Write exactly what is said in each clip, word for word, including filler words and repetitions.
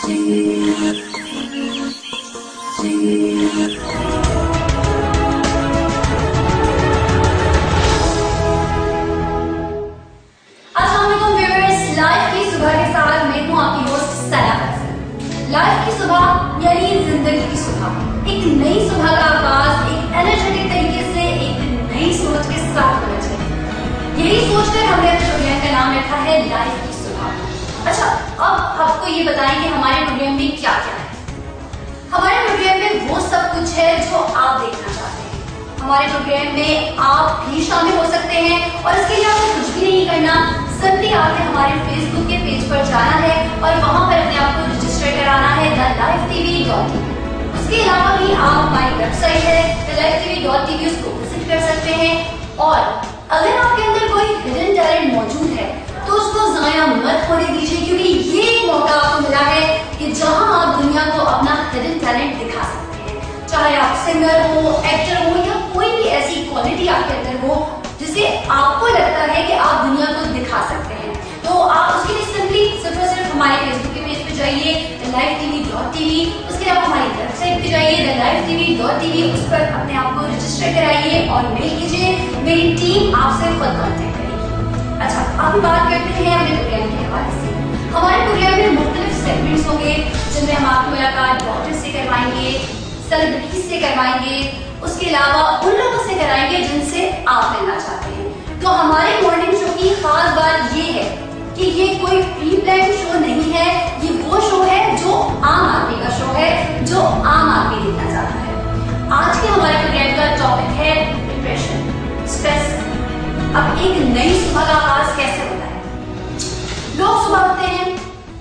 Life की सुबह यानी जिंदगी की सुबह, एक नई सुबह का आगाज एक एनर्जेटिक तरीके से एक नई सोच के साथ होना चाहिए। यही सोचकर हमने अपने प्रोग्राम का नाम रखा है लाइफ की सुबह। अच्छा, अब आपको ये बताएं कि हमारे प्रोग्राम में क्या क्या है। हमारे प्रोग्राम में वो सब कुछ है जो आप देखना चाहते हैं। हमारे प्रोग्राम में आप भी शामिल हो सकते हैं और इसके लिए आपको कुछ भी नहीं करना, सिंपली आपने हमारे फेसबुक के पेज पर जाना है और वहां पर अपने आप को रजिस्टर कराना है the live TV dot TV. उसके अलावा भी आप हमारी वेबसाइट है the live TV dot TV, उसको विजिट कर सकते हैं। और अगर आपके अंदर कोई हिडन टैलेंट मौजूद है तो उसको जाया मत होने दीजिए, क्योंकि ये एक मौका आपको मिला है कि जहां आप दुनिया को अपना हिडन टैलेंट दिखा सकते हैं। चाहे आप सिंगर हो, एक्टर हो या कोई भी ऐसी क्वालिटी आपके अंदर हो जिसे आपको लगता है कि आप दुनिया को दिखा सकते हैं, तो आप उसके लिए सिंपली सिर्फ और सिर्फ हमारे फेसबुक के पेज पे जाइए the live TV dot TV. उसके अलावा हमारी वेबसाइट पे जाइए the live TV dot TV, उस पर अपने आप को रजिस्टर कराइए और मेल कीजिए, मेरी टीम आपसे खुद कांटेक्ट करेगी। अच्छा, अब बात करते हैं अपने प्रोग्राम के हवाले से। हमारे प्रोग्राम में मुख्तलिफ सेगमेंट्स होंगे जिनमें हम आपको मुलाकात डॉक्टर से करवाएंगे, सेलिब्रिटी से करवाएंगे, उसके अलावा उन लोगों से कराएंगे जिनसे आप मिलना चाहते हैं। तो हमारे मॉर्निंग शो की खास बात ये है कि ये कोई प्री प्लान शो नहीं है, ये वो शो है जो आम आदमी का शो है, जो आम आदमी देखना चाहता है। आज के हमारे प्रोग्राम का टॉपिक है डिप्रेशन, स्ट्रेस। अब एक नई सुबह का आगाज कैसे होता है? लोग सुबह उठते हैं,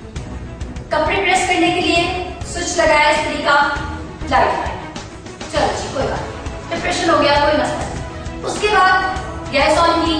कपड़े प्रेस करने के लिए स्विच लगाया स्त्री का, लाइट आया, चलो जी कोई बात नहीं, डिप्रेशन हो गया, कोई मसला नहीं। उसके बाद गैस ऑन की,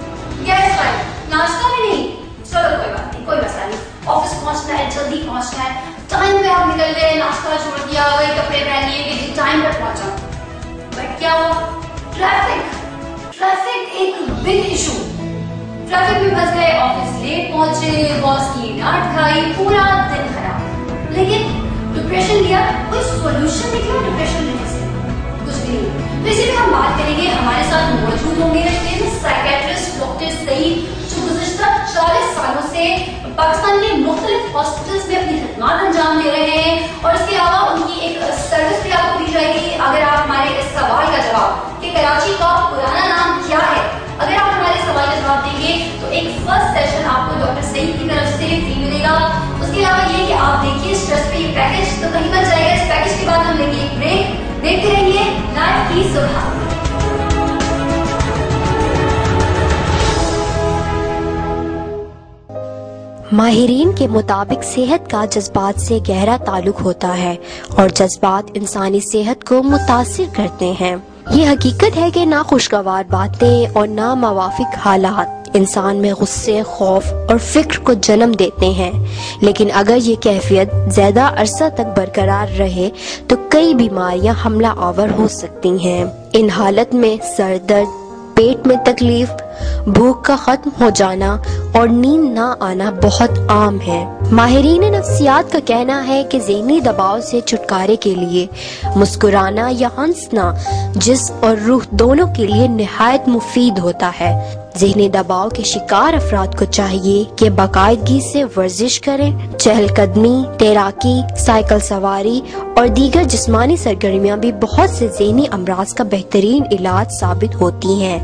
गैस आई, नाश्ता भी नहीं, चलो कोई बात नहीं, कोई मसला नहीं। ऑफिस पहुंचना है, जल्दी पहुंचना है, टाइम पे आप निकल गए, नाश्ता छोड़ दिया, वही कपड़े पहन लिए कि टाइम पे पहुंचा। बट क्या हुआ? ट्रैफिक। ट्रैफिक एक बिग इशू। ट्रैफिक में फंस गए, ऑफिस लेट पहुंचे, बॉस की डांट खाई, पूरा दिन खराब। लेकिन डिप्रेशन लिया, कोई सॉल्यूशन निकला डिप्रेशन लेने से? कुछ भी नहीं। तो इसीलिए हम बात करेंगे, हमारे साथ मौजूद होंगे साइकियाट्रिस्ट डॉक्टर सईद, जो गुज़िश्ता चालीस सालों से पाकिस्तान के मुख्तलिफ हॉस्पिटल्स में अपनी खिदमत अंजाम दे रहे हैं। और इसके अलावा उनकी एक सर्विस भी आपको दी जाएगी। अगर आप हमारे इस सवाल का जवाब कि कराची का पुराना नाम क्या है, अगर आप हमारे सवाल का जवाब देंगे तो एक फर्स्ट सेशन आपको डॉक्टर सईद की तरफ से फ्री मिलेगा। उसके अलावा ये कि आप देखिए स्ट्रेस पे ये पैकेज तो कहीं बच जाएगा। इस पैकेज के बाद हम लेंगे एक ब्रेक, देखते रहिए लाइफ की सुबह। माहिरीन के मुताबिक सेहत का जज्बात से गहरा ताल्लुक होता है और जज्बात इंसानी सेहत को मुतासिर करते हैं। ये हकीकत है कि ना खुशगवार बातें और ना मवाफिक हालात इंसान में गुस्से, खौफ और फिक्र को जन्म देते हैं। लेकिन अगर ये कैफियत ज्यादा अरसा तक बरकरार रहे तो कई बीमारियां हमला आवर हो सकती हैं। इन हालत में सर दर्द, पेट में तकलीफ, भूख का खत्म हो जाना और नींद ना आना बहुत आम है। माहिरीन नफ्सियात का कहना है कि ज़हनी दबाव से छुटकारे के लिए मुस्कुराना या हंसना जिस्म और रूह दोनों के लिए निहायत मुफीद होता है। ज़हनी दबाव के शिकार अफराद को चाहिए कि बाकायदगी से वर्जिश करें। चहलकदमी, तैराकी, साइकिल सवारी और दीगर जिस्मानी सरगर्मियाँ भी बहुत से ज़हनी अमराज का बेहतरीन इलाज साबित होती हैं।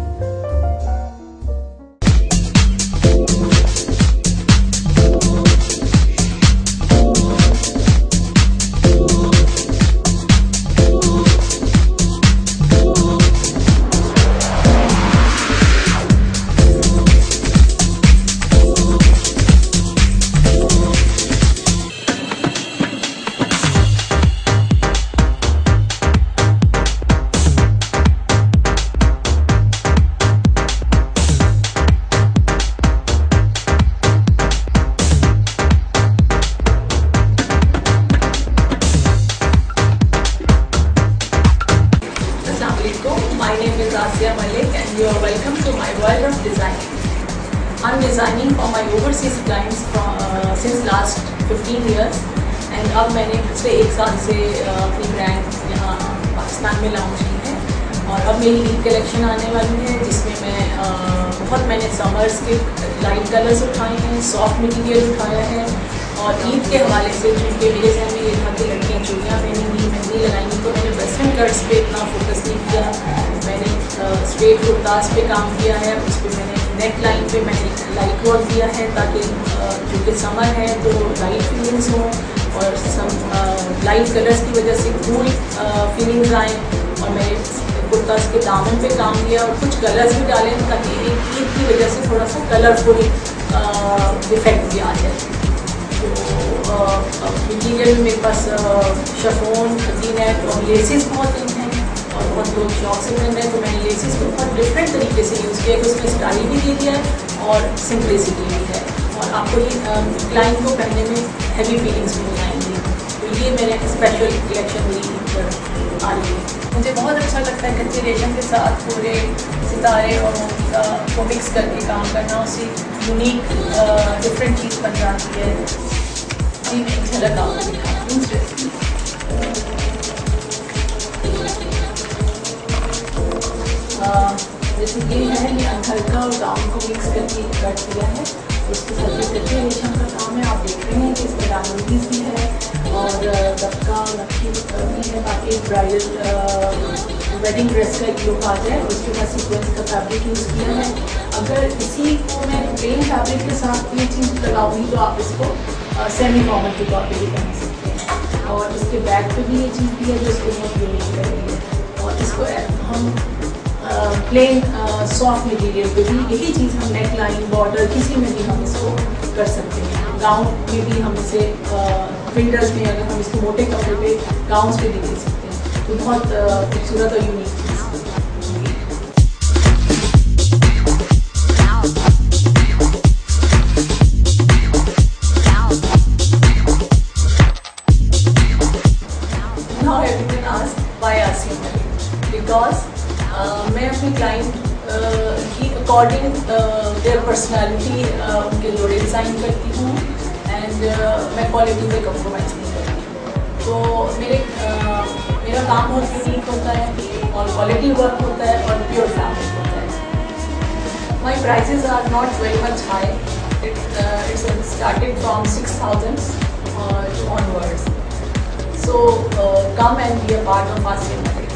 My name is Asya Malik and you are welcome to my world of designing. I'm designing for my overseas clients from, uh, since last fifteen years and अब मैंने पिछले एक साल से अपनी ब्रांड यहाँ पाकिस्तान में लॉन्च की है। और अब मेरी ईद कलेक्शन आने वाली है जिसमें मैं आ, बहुत मैंने समर्स के लाइट कलर्स उठाए हैं, सॉफ्ट मटेरियल उठाया है। और ईद के हवाले से क्योंकि मेरे जहन में ये था कि लड़कियाँ चूड़ियाँ पहनेंगी, मेहंदी लगाएंगी, तो मैंने वेस्टर्न कट्स पे इतना फोकस नहीं किया। मैंने स्ट्रेट कुर्ताज पे काम किया है, उस पर मैंने नेक लाइन पे मैंने लाइट वर्क दिया है ताकि क्योंकि समर है तो लाइट फीलिंग्स हों और सम लाइट कलर्स की वजह से कूल फीलिंग्स आएँ। और मैंने कुर्ता के दामन पे काम किया और कुछ कलर्स भी डाले ताकि एक ईद की वजह से थोड़ा सा कलरफुल इफेक्ट भी आ जाए। तो मटीरियल में मेरे पास शफोन, वी-नेक और लेसेस बहुत इन हैं और बहुत लोग शौक से पहन रहे हैं, तो मैंने लेसेस को बहुत डिफरेंट तरीके से यूज़ किया कि उसमें स्टाइल भी दे दिया है और सिंपलिसिटी भी है और आपको ये क्लाइंट को पहनने में हैवी फीलिंग्स भी हो जाएंगी। तो ये मेरे स्पेशल कलेक्शन मेरी पर आ रही है। मुझे बहुत अच्छा लगता है कच्चे रेशम के साथ पूरे सितारे और मोती का को मिक्स करके काम करना, उससे यूनिक डिफरेंट चीज़ बन जाती है। जी एक झलक आपको दिखाती हूँ ड्रेस की। जैसे ये है, ये हल्का और गाउन को मिक्स करके कट दिया है, उसके साथ ये कच्चे रेशम का काम है। आप देख रहे हैं कि इसमें डायमंडीज भी है और दबका नक्की भी है ताकि ब्राइडल वेडिंग ड्रेस का एक लुक आ जाए। उसके बाद सीक्वेंस का फैब्रिक यूज़ किया है। अगर इसी को मैं प्लेन फैब्रिक के साथ ये चीज़ लगाऊंगी तो आप इसको सेमी फॉर्मल के तौर पे भी पहन सकते हैं। और इसके बैक पे भी ये चीज़ दी है जो इसको बहुत यूनिक कर रही है। और इसको हम प्लेन सॉफ्ट मटेरियल पे भी यही चीज़ हम नेक लाइन बॉर्डर किसी में भी हम इसको कर सकते हैं। गाउन में भी हम इसे विंटर्स में अगर हम इसको मोटे कपड़े पे गाउन्स पे भी दे सकते हैं, तो बहुत खूबसूरत और यूनिक चीज़ है। Now everyone asks why Asiya Malik? Because uh, मैं अपने क्लाइंट uh, की अकॉर्डिंग देयर पर्सनालिटी उनके जोड़े डिज़ाइन करती हूँ एंड uh, मैं क्वालिटी पे कम्प्रोमाइज़ नहीं करती। तो मेरे uh, मेरा काम बहुत यूनिक होता है और क्वालिटी वर्क होता है और प्योर फैब्रिक होता है। My prices are not very much high, it's started from six thousand onwards. So uh, come and be a part of Asiya Malik.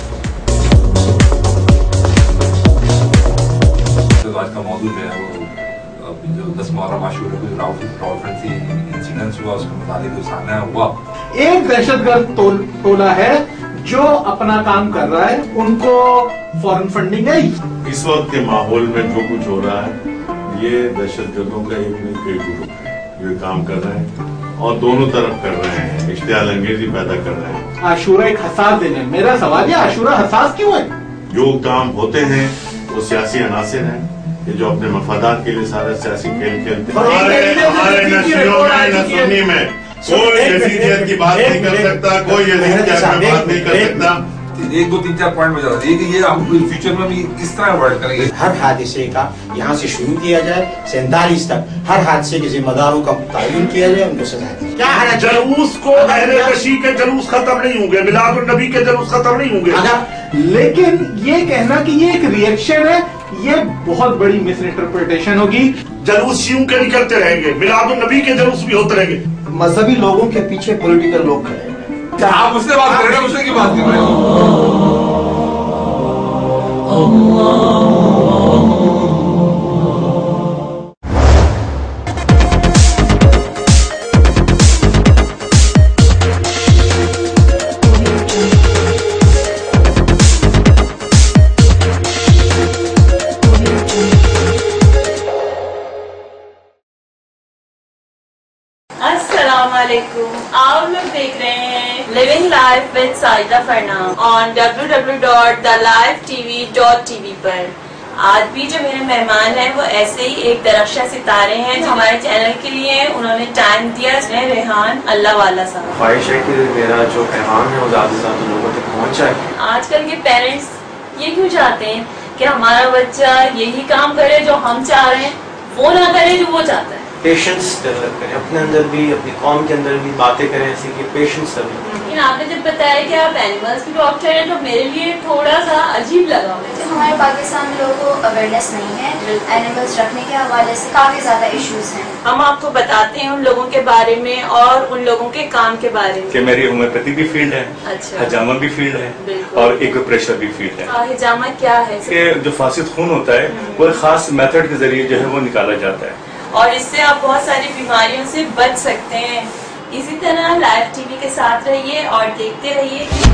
जो आज का मौजूद है वो जो दस मुहर्रम आशूरा को रावलपिंडी इंसिडेंस हुआ उसके मुताबिक जो सामने हुआ, एक दहशतगर्द टोल, टोला है जो अपना काम कर रहा है, उनको फॉरेन फंडिंग आई। इस वक्त के माहौल में जो कुछ हो रहा है ये दहशतगर्दों का एक नहीं कई ग्रुप है जो काम कर रहे हैं और दोनों तरफ कर रहे हैं, इश्तियाल अंगेजी पैदा कर रहे हैं। आशूरा एक हसास दिन है। मेरा सवाल है आशूरा हसास क्यों है? जो काम होते हैं वो सियासी अनासिर हैं, ये जो अपने मफादात के लिए सारा सियासी खेल खेलते हैं। हमारे नशरियों में न सुन्नी में कोई यजीदियत की बात नहीं कर सकता, कोई यजीदियत की बात नहीं कर सकता। एक दो तीन चार पॉइंट में जाता है कि ये हम फ्यूचर में भी किस तरह वर्क करेंगे। हर हादसे का यहाँ से शुरू किया जाए सैंतालीस तक, हर हादसे के जिम्मेदारों का तयन किया जाए, उनको सजा दी। क्या है जलूस को अहले कशी के जलूस खत्म नहीं होंगे, मिलाद उन नबी के जलूस खत्म नहीं होंगे। अगर लेकिन ये कहना कि ये एक रिएक्शन है, ये बहुत बड़ी मिस इंटरप्रिटेशन होगी। जलूस शियों के निकलते रहेंगे, मिलाद उन नबी के जलूस भी होते रहेंगे। मजहबी लोगों के पीछे पॉलिटिकल लोग खड़े हैं। आप उससे बात कर रहे हैं, उससे की बात कर रहे हैं। अस्सलामुअलैकुम, आप लोग देख रहे हैं living life with Saida Farnam on W W W dot the live T V dot T V पर। आज भी जो मेरे मेहमान हैं वो ऐसे ही एक दरख्शा सितारे हैं जो हमारे चैनल के लिए उन्होंने टाइम दिया। रेहान अल्लाह वाला साहब, ख्वाहिश है कि मेरा जो पैगाम है वो ज्यादा से ज्यादा लोगों तक पहुँच जाए। आजकल के पेरेंट्स ये क्यों चाहते हैं कि हमारा बच्चा यही काम करे जो हम चाह रहे हैं, वो ना करे जो वो चाहता है। पेशेंस डेवलप करें, अपने अंदर भी अपनी कौम के अंदर भी बातें करें ऐसी कि पेशेंस डेवलप करें। लेकिन आपने जब बताया कि आप एनिमल्स के डॉक्टर हैं तो मेरे लिए थोड़ा सा अजीब लगा। तो हमारे पाकिस्तान में लोगों को अवेयरनेस नहीं है एनिमल्स रखने के हवाले से, काफी ज्यादा इश्यूज हैं। हम आपको बताते हैं उन लोगों के बारे में और उन लोगों के काम के बारे में। कि मेरी होम्योपैथी भी फील्ड है, अच्छा, हजामा भी फील्ड है और एक्यूप्रेशर भी फील्ड है। हजामा क्या है? कि जो फासिद खून होता है वो एक खास मेथड के जरिए जो है वो निकाला जाता है और इससे आप बहुत सारी बीमारियों से बच सकते हैं। इसी तरह लाइव टीवी के साथ रहिए और देखते रहिए।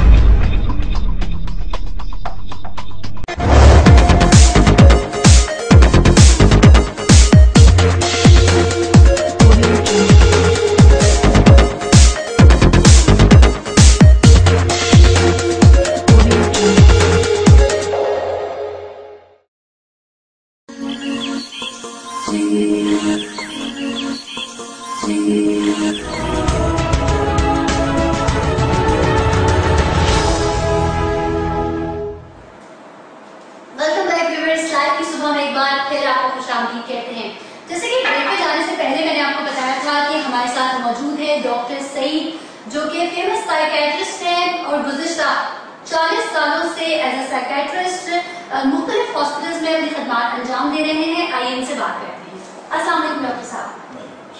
कहते हैं जैसे कि ब्रेक पे जाने से पहले मैंने आपको बताया था कि हमारे साथ मौजूद है डॉक्टर सईद, जो कि फेमस साइकेट्रिस्ट हैं और गुज़िश्ता चालीस सालों से एज ए साइकेट्रिस्ट मुख्तलिफ हॉस्पिटल्स में अपनी खदमात अंजाम दे रहे हैं। आइए इनसे बात करते हैं। अस्सलाम वालेकुम डॉक्टर साहब,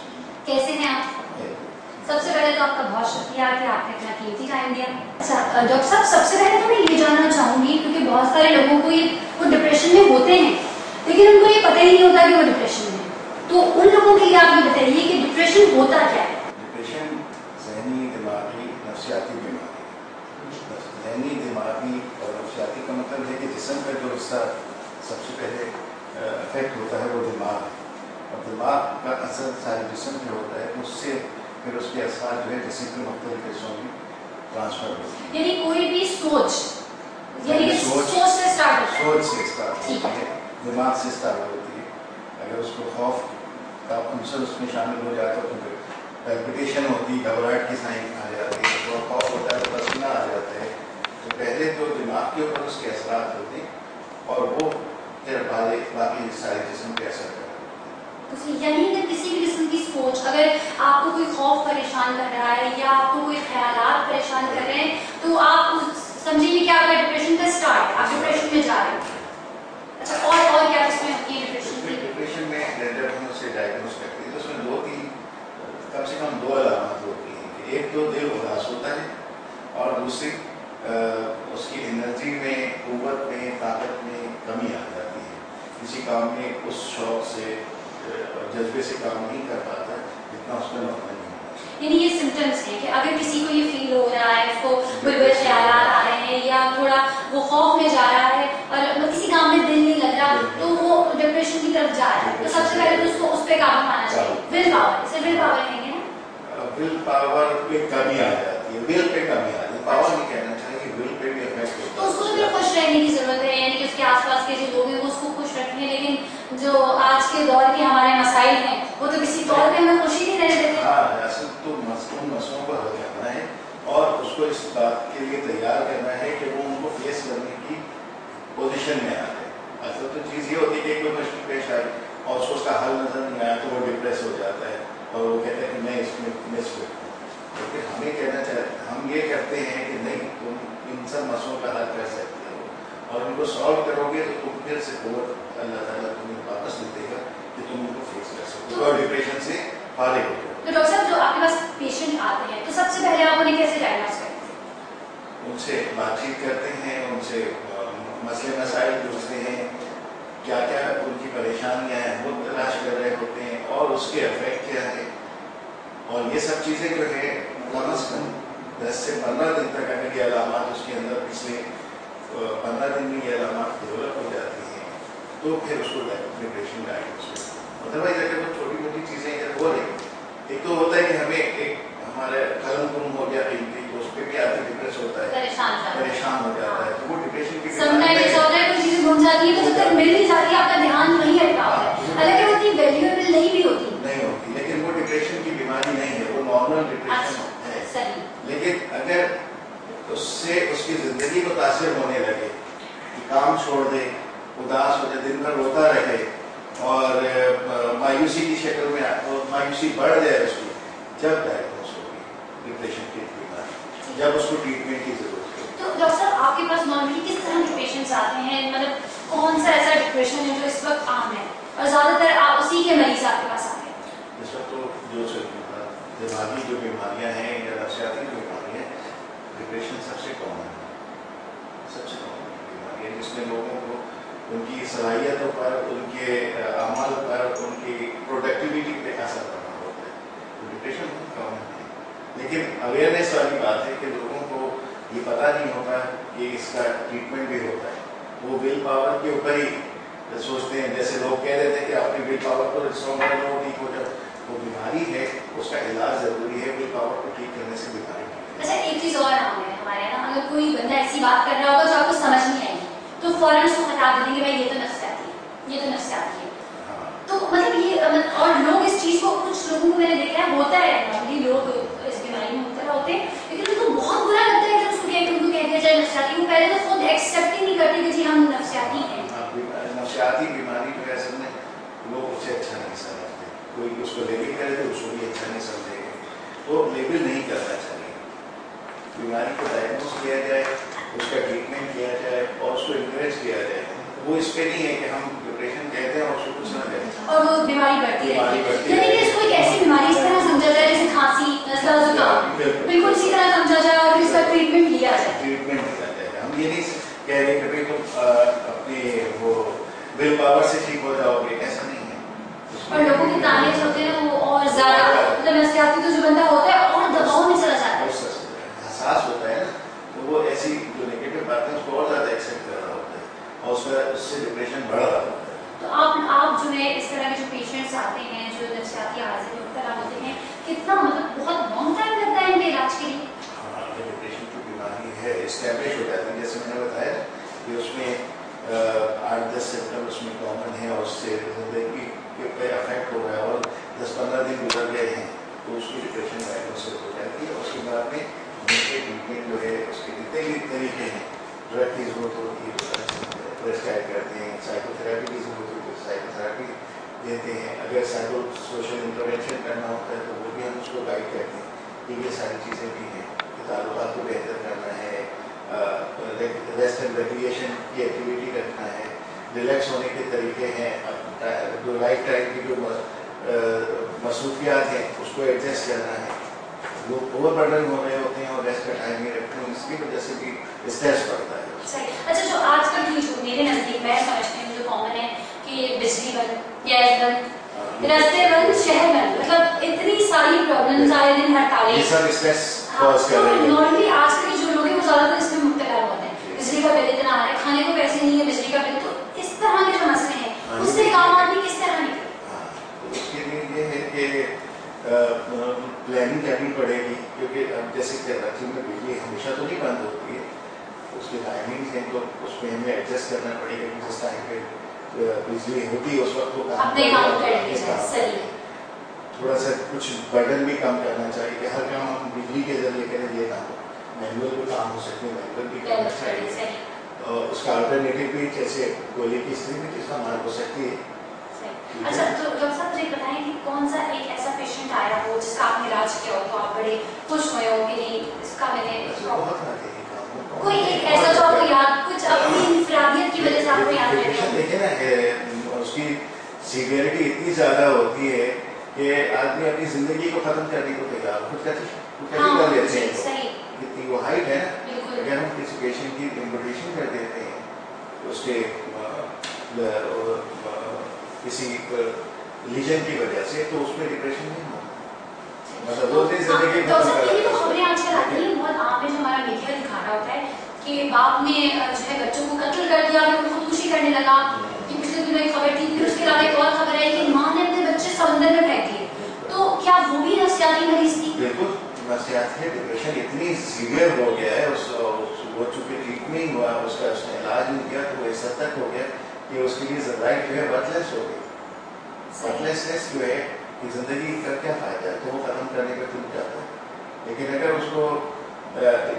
कैसे हैं आप? सबसे पहले तो आपका बहुत शुक्रिया कि आपने इतना कीमती टाइम दिया। अच्छा डॉक्टर साहब, सबसे पहले तो मैं ये जानना चाहूंगी क्योंकि बहुत सारे लोगों को ये वो डिप्रेशन में होते हैं लेकिन उनको ये पता ही नहीं होता कि वो डिप्रेशन में, तो उन लोगों के लिए आप ये बताइए कि डिप्रेशन होता क्या है? डिप्रेशन ज़हनी, दिमागी, नफ्सियाती बीमारी। ज़हनी, दिमागी और नफ्सियाती का मतलब है कि जिस्म का जो हिस्सा सबसे पहले अफेक्ट होता है वो दिमाग है और दिमाग का असर सारे जिस्म पे होता है, उससे फिर उसके असर जो है जिस्म के मुख्तलिफ हिस्सों में ट्रांसफर होती है। यानी कोई भी सोच यानी कि सोच से स्टार्ट सोच से स्टार्ट होती है, दिमाग से स्टार्ट होती है। अगर उसको खौफ का अंसर उसमें शामिल हो जाता है तो फिर पैल्पिटेशन होती है, घबराहट की साइन आ जाती है, तो खौफ होता है तो पसीना आ जाता है। तो पहले तो दिमाग के ऊपर उसके असरात होते हैं और वो फिर बाकी सारे जिस्म पे असर करते हैं। यानी अगर किसी भी किस्म की सोच, अगर आपको कोई खौफ परेशान कर रहा है या आपको कोई ख्यालात परेशान कर रहे हैं तो आप समझिए कि आपका डिप्रेशन का स्टार्ट, आप डिप्रेशन में जा रहे हैं। अच्छा और और क्या इसमें होती है डिप्रेशन की? डिप्रेशन में जब हम उसे डायग्नोस करते हैं तो उसमें दो तीन कम से कम दो अलामत होती हैं। एक तो दिल उदास होता है और दूसरी उसकी एनर्जी में, कुव्वत में, ताकत में कमी आ जाती है। किसी काम में उस शौक से, जज्बे से काम नहीं कर पाता जितना उसमें नॉर्मल नहीं होता। यानी ये सिम्टम्स हैं कि अगर किसी को ये फील हो रहा है, उसको बुलबुल ख्यालात आ रहे हैं या थोड़ा वो खौफ में जा रहा है और किसी काम में दिल नहीं लग रहा तो वो डिप्रेशन की तरफ जा रहा है, तो सबसे पहले तो उसको उस पर काबू पाना चाहिए। विल पावर, इसे विल पावर कहेंगे ना? विल पावर पे कमी आ जाती है, विल पे कमी आ जाती है, पावर नहीं कहना चाहिए, विल पे भी इफेक्ट होता है। तो उसको तो खुश रहने की जरूरत है, यानी कि उसके आसपास के जो लोग हैं वो उसको खुश रखें, लेकिन जो आज के दौर के हमारे मसाइल हैं वो तो किसी तौर पे हमें खुशी नहीं रहने देते। हाँ, असल तो मसलों मसलों पर हल करना है और उसको इस बात के लिए तैयार करना है कि वो उनको फेस करने की पोजीशन में आ जाए। असल तो चीज़ ये होती है कि कोई मुश्किल पेश आई और उसको उसका हल नजर नहीं आया तो वो डिप्रेस हो जाता है और वो कहता है कि मैं इसमें मिस फिट हूँ। तो फिर हमें कहना चाहिए, हम ये कहते हैं कि नहीं, तुम इन सब मसलों का हल कर सकते हो और उनको सॉल्व करोगे तो तुम फिर से कुव्वत अल्लाह ताला तुम्हें वापस दे देगा कि तुम उनको फेस कर सकते हो और डिप्रेशन से फारिग हो जाओ। तो डॉक्टर साहब, जो आपके पास पेशेंट आते हैं तो सबसे पहले आप उन्हें कैसे डायग्नोस करते हैं? उनसे बातचीत करते हैं, उनसे मसले मसाइल पूछते हैं, क्या क्या उनकी परेशानियां हैं वो तलाश कर रहे होते हैं और उसके इफेक्ट क्या है। और ये सब चीज़ें जो है कम अज कम दस से पंद्रह दिन तक अगर ये अलामात उसके अंदर पिछले पंद्रह दिन में ये अलामात डेवलप हो जाती हैं तो फिर उसको डिप्रेशन डायग्नोस। अदरवाइज अगर वो छोटी मोटी चीज़ें अगर हो रही, एक तो होता है कि हमें एक हमारे कलम गुम हो गया कहीं पे तो उस पर भी आदमी डिप्रेस होता है, परेशान परेशान हो जाता है, तो वो डिप्रेशन की समटाइम ऐसा होता है कोई चीज़ घूम जाती है तो जब तक मिल नहीं जाती आपका ध्यान नहीं हटता होता है, हालांकि वो इतनी वैल्यूएबल नहीं भी होती नहीं होती, लेकिन वो डिप्रेशन की बीमारी नहीं है, वो नॉर्मल डिप्रेशन है। सही। लेकिन अगर उससे उसकी जिंदगी मुतासिर होने लगे, काम छोड़ दे, उदास हो जाए, दिन भर रोता रहे और मायूसी की शक्ल में मायूसी बढ़ जाए उसकी, जब डायग्नोस होगी डिप्रेशन की बीमारी, जब उसको ट्रीटमेंट की जरूरत है। तो डॉक्टर साहब आपके पास नॉर्मली किस तरह के पेशेंट्स आते हैं, मतलब कौन सा ऐसा डिप्रेशन है जो इस वक्त आम है और ज्यादातर आप उसी के मरीज आपके पास आते हैं? इस वक्त तो जो दिमागी जो बीमारियां हैं या नफसियाती जो बीमारियां हैं, डिप्रेशन सबसे कॉमन है, सबसे कॉमन बीमारी है जिसमें लोगों को उनकी सलाहियतों पर, उनके अमल पर, उनकी प्रोडक्टिविटी पे असर पड़ना होता है। तो डिप्रेशन बहुत कॉमन है, लेकिन अवेयरनेस वाली बात है कि लोगों को ये पता नहीं होता कि इसका ट्रीटमेंट भी होता है। वो विल पावर के ऊपर ही सोचते हैं, जैसे लोग कह रहे थे कि अपनी विल पावर को स्ट्रॉन्ग कर लो, ठीक हो जाए। वो बीमारी है, उसका इलाज जरूरी है, विल पावर को ठीक करने से बीमारी ठीक है। अच्छा एक चीज और आम है हमारे यहाँ, अगर कोई बंदा ऐसी बात कर रहा होगा जो आपको समझ नहीं आएगी तो फौरन उसको हटा देंगे, भाई ये तो नफसियाती है, ये तो नफसियाती है। तो मतलब ये और लोग इस चीज को, कुछ लोगों को मैंने देखा है होता है नॉर्मली, लोग इस बीमारी में मुब्तला होते हैं, लेकिन उनको बहुत बुरा लगता है जब उसको कह के उनको कह दिया जाए नफसियाती। वो पहले तो खुद एक्सेप्ट ही नहीं करते कि जी हम नफसियाती हैं। नफसियाती बीमारी जो है असल में लोग उसे अच्छा नहीं समझते, कोई उसको लेबल करे तो उसको भी अच्छा नहीं समझेंगे, वो लेबल नहीं करना चाहिए। बीमारी को डायग्नोस किया जाए, उसका ट्रीटमेंट किया जाए और उसको इनकरेज किया जाए। वो इस पे नहीं है कि हम डिप्रेशन कहते हैं और उसको कुछ ना कहते और वो बीमारी बढ़ती रहती है, यानी कि इसको एक ऐसी बीमारी इस तरह समझा जाए जैसे खांसी, नज़ला, जुकाम, बिल्कुल इसी तरह समझा जाए और इसका ट्रीटमेंट लिया जाए। ट्रीटमेंट लिया जाए। हम ये नहीं कह रहे कि भाई तुम अपनी वो विल पावर से ठीक हो जाओगे, ऐसा नहीं है। और लोगों के ताने जो होते हैं वो और ज्यादा, मतलब नफसियाती तो जो बंदा होता है और दबाव में चला जाता है, एहसास होता है ना, तो वो ऐसी जो नेगेटिव बातें उसको और ज्यादा एक्सेप्ट कर रहा होता है और उसका उससे डिप्रेशन बढ़ रहा होता है। तो आप आप जो है इस तरह के जो पेशेंट्स आते हैं जो नफसियाती आर्ज में मुब्तला होते हैं, कितना मतलब बहुत लॉन्ग टाइम लगता है इनके इलाज के लिए? हाँ, डिप्रेशन की बीमारी है एस्टेब्लिश हो जाती है, जैसे मैंने बताया कि उसमें आठ दस सिम्टम उसमें कॉमन है और उससे जिंदगी पे अफेक्ट हो रहा है और दस पंद्रह दिन गुजर गए हैं तो उसकी डिप्रेशन डायग्नोसिस हो जाती है। उसके बाद में उसके ट्रीटमेंट जो है उसके जितने भी तरीके हैं, ड्रग की जरूरत होती है प्रेस्क्राइब करते हैं, साइकोथेरेपी की जरूरत होती है साइकोथेरेपी देते हैं, अगर साइको सोशल इंटरवेंशन करना होता है तो वो भी हम उसको गाइड करते हैं कि ये सारी चीज़ें भी हैं कि ताल्लुकात को बेहतर करना है, रेस्ट एंड रिक्रिएशन की एक्टिविटी रखना है, रिलैक्स होने के तरीके हैं, जो लाइफ टाइम की जो मसरूफियात हैं उसको एडजस्ट करना है। लोग ओवर बर्डन हो रहे होते हैं और रेस्ट का टाइम नहीं रखते हैं, इसकी वजह से भी स्ट्रेस बढ़ता है। अच्छा, जो आजकल की जो मेरे नजदीक मैं समझती हूँ जो कॉमन है कि बिजली बंद, गैस बंद, रास्ते बंद, शहर बंद, मतलब इतनी सारी प्रॉब्लम्स आए दिन हड़तालें, ये सब स्ट्रेस कॉज कर रहे हैं। नॉर्मली आजकल के जो लोग हैं वो ज्यादातर इसमें मुब्तला होते हैं, बिजली का बिल इतना आ रहा है, खाने को पैसे नहीं है, बिजली का बिल, तो इस तरह के जो मसले हैं उससे काम आदमी किस तरह निकले? उसके लिए ये है कि प्लानिंग करनी पड़ेगी, क्योंकि अब जैसे कराची में बिजली हमेशा तो नहीं बंद होती है, उसके टाइमिंग है तो उसमें हमें एडजस्ट करना पड़ेगा कि जिस टाइम पे बिजली होती है उस वक्त वो काम अपने काम करेंगे। सही है, थोड़ा सा कुछ बर्डन भी कम करना चाहिए कि हर काम हम बिजली के जरिए करें, ये काम मैनुअल भी काम हो सकते हैं, मैनुअल भी करना चाहिए। और उसका अल्टरनेटिव भी जैसे कोयले की स्थिति में इस्तेमाल हो सकती है। अच्छा, तो डॉक्टर साहब मुझे बताएं कि कौन सा एक ऐसा पेशेंट आया हो जिसका आपने इलाज किया हो तो आप बड़े खुश हुए हो कि नहीं इसका मैंने कोई एक ऐसा जो आपको याद, कुछ अपनी इंफरादियत की वजह से आपको याद रहे? देखिए ना, उसकी सीवियरिटी इतनी ज्यादा होती है कि आदमी अपनी जिंदगी को खत्म करने को तैयार खुद कर लेते हैं। इतनी वो हाइट है ना, अगर हम किसी पेशेंट की इम्पोर्टेशन कर देते हैं उसके किसी लीजन की वजह से, तो उसमें डिप्रेशन नहीं होगा, मतलब दो तीन जिंदगी तो खबरें आजकल आती हैं बहुत आम में, जो हमारा मीडिया दिखा रहा होता है कि बाप ने जो है बच्चों को कत्ल कर दिया, फिर खुदकुशी करने लगा, कि पिछले दिनों एक खबर थी, फिर उसके अलावा एक और खबर आई कि माँ ने अपने बच्चे समंदर में फेंक दिए, तो क्या वो भी नफसियाती मरीज थी? बिल्कुल नफसियाती डिप्रेशन इतनी सीवियर हो गया है, उस वो चूंकि ठीक नहीं हुआ, उसका उसने इलाज नहीं किया तो वो इस हद तक हो गया कि उसके लिए राइट जो है बर्थलेस हो गई। बर्थलेसनेस जो है कि जिंदगी का क्या फायदा है, तो वो खत्म करने का तुम चाहता है, लेकिन अगर उसको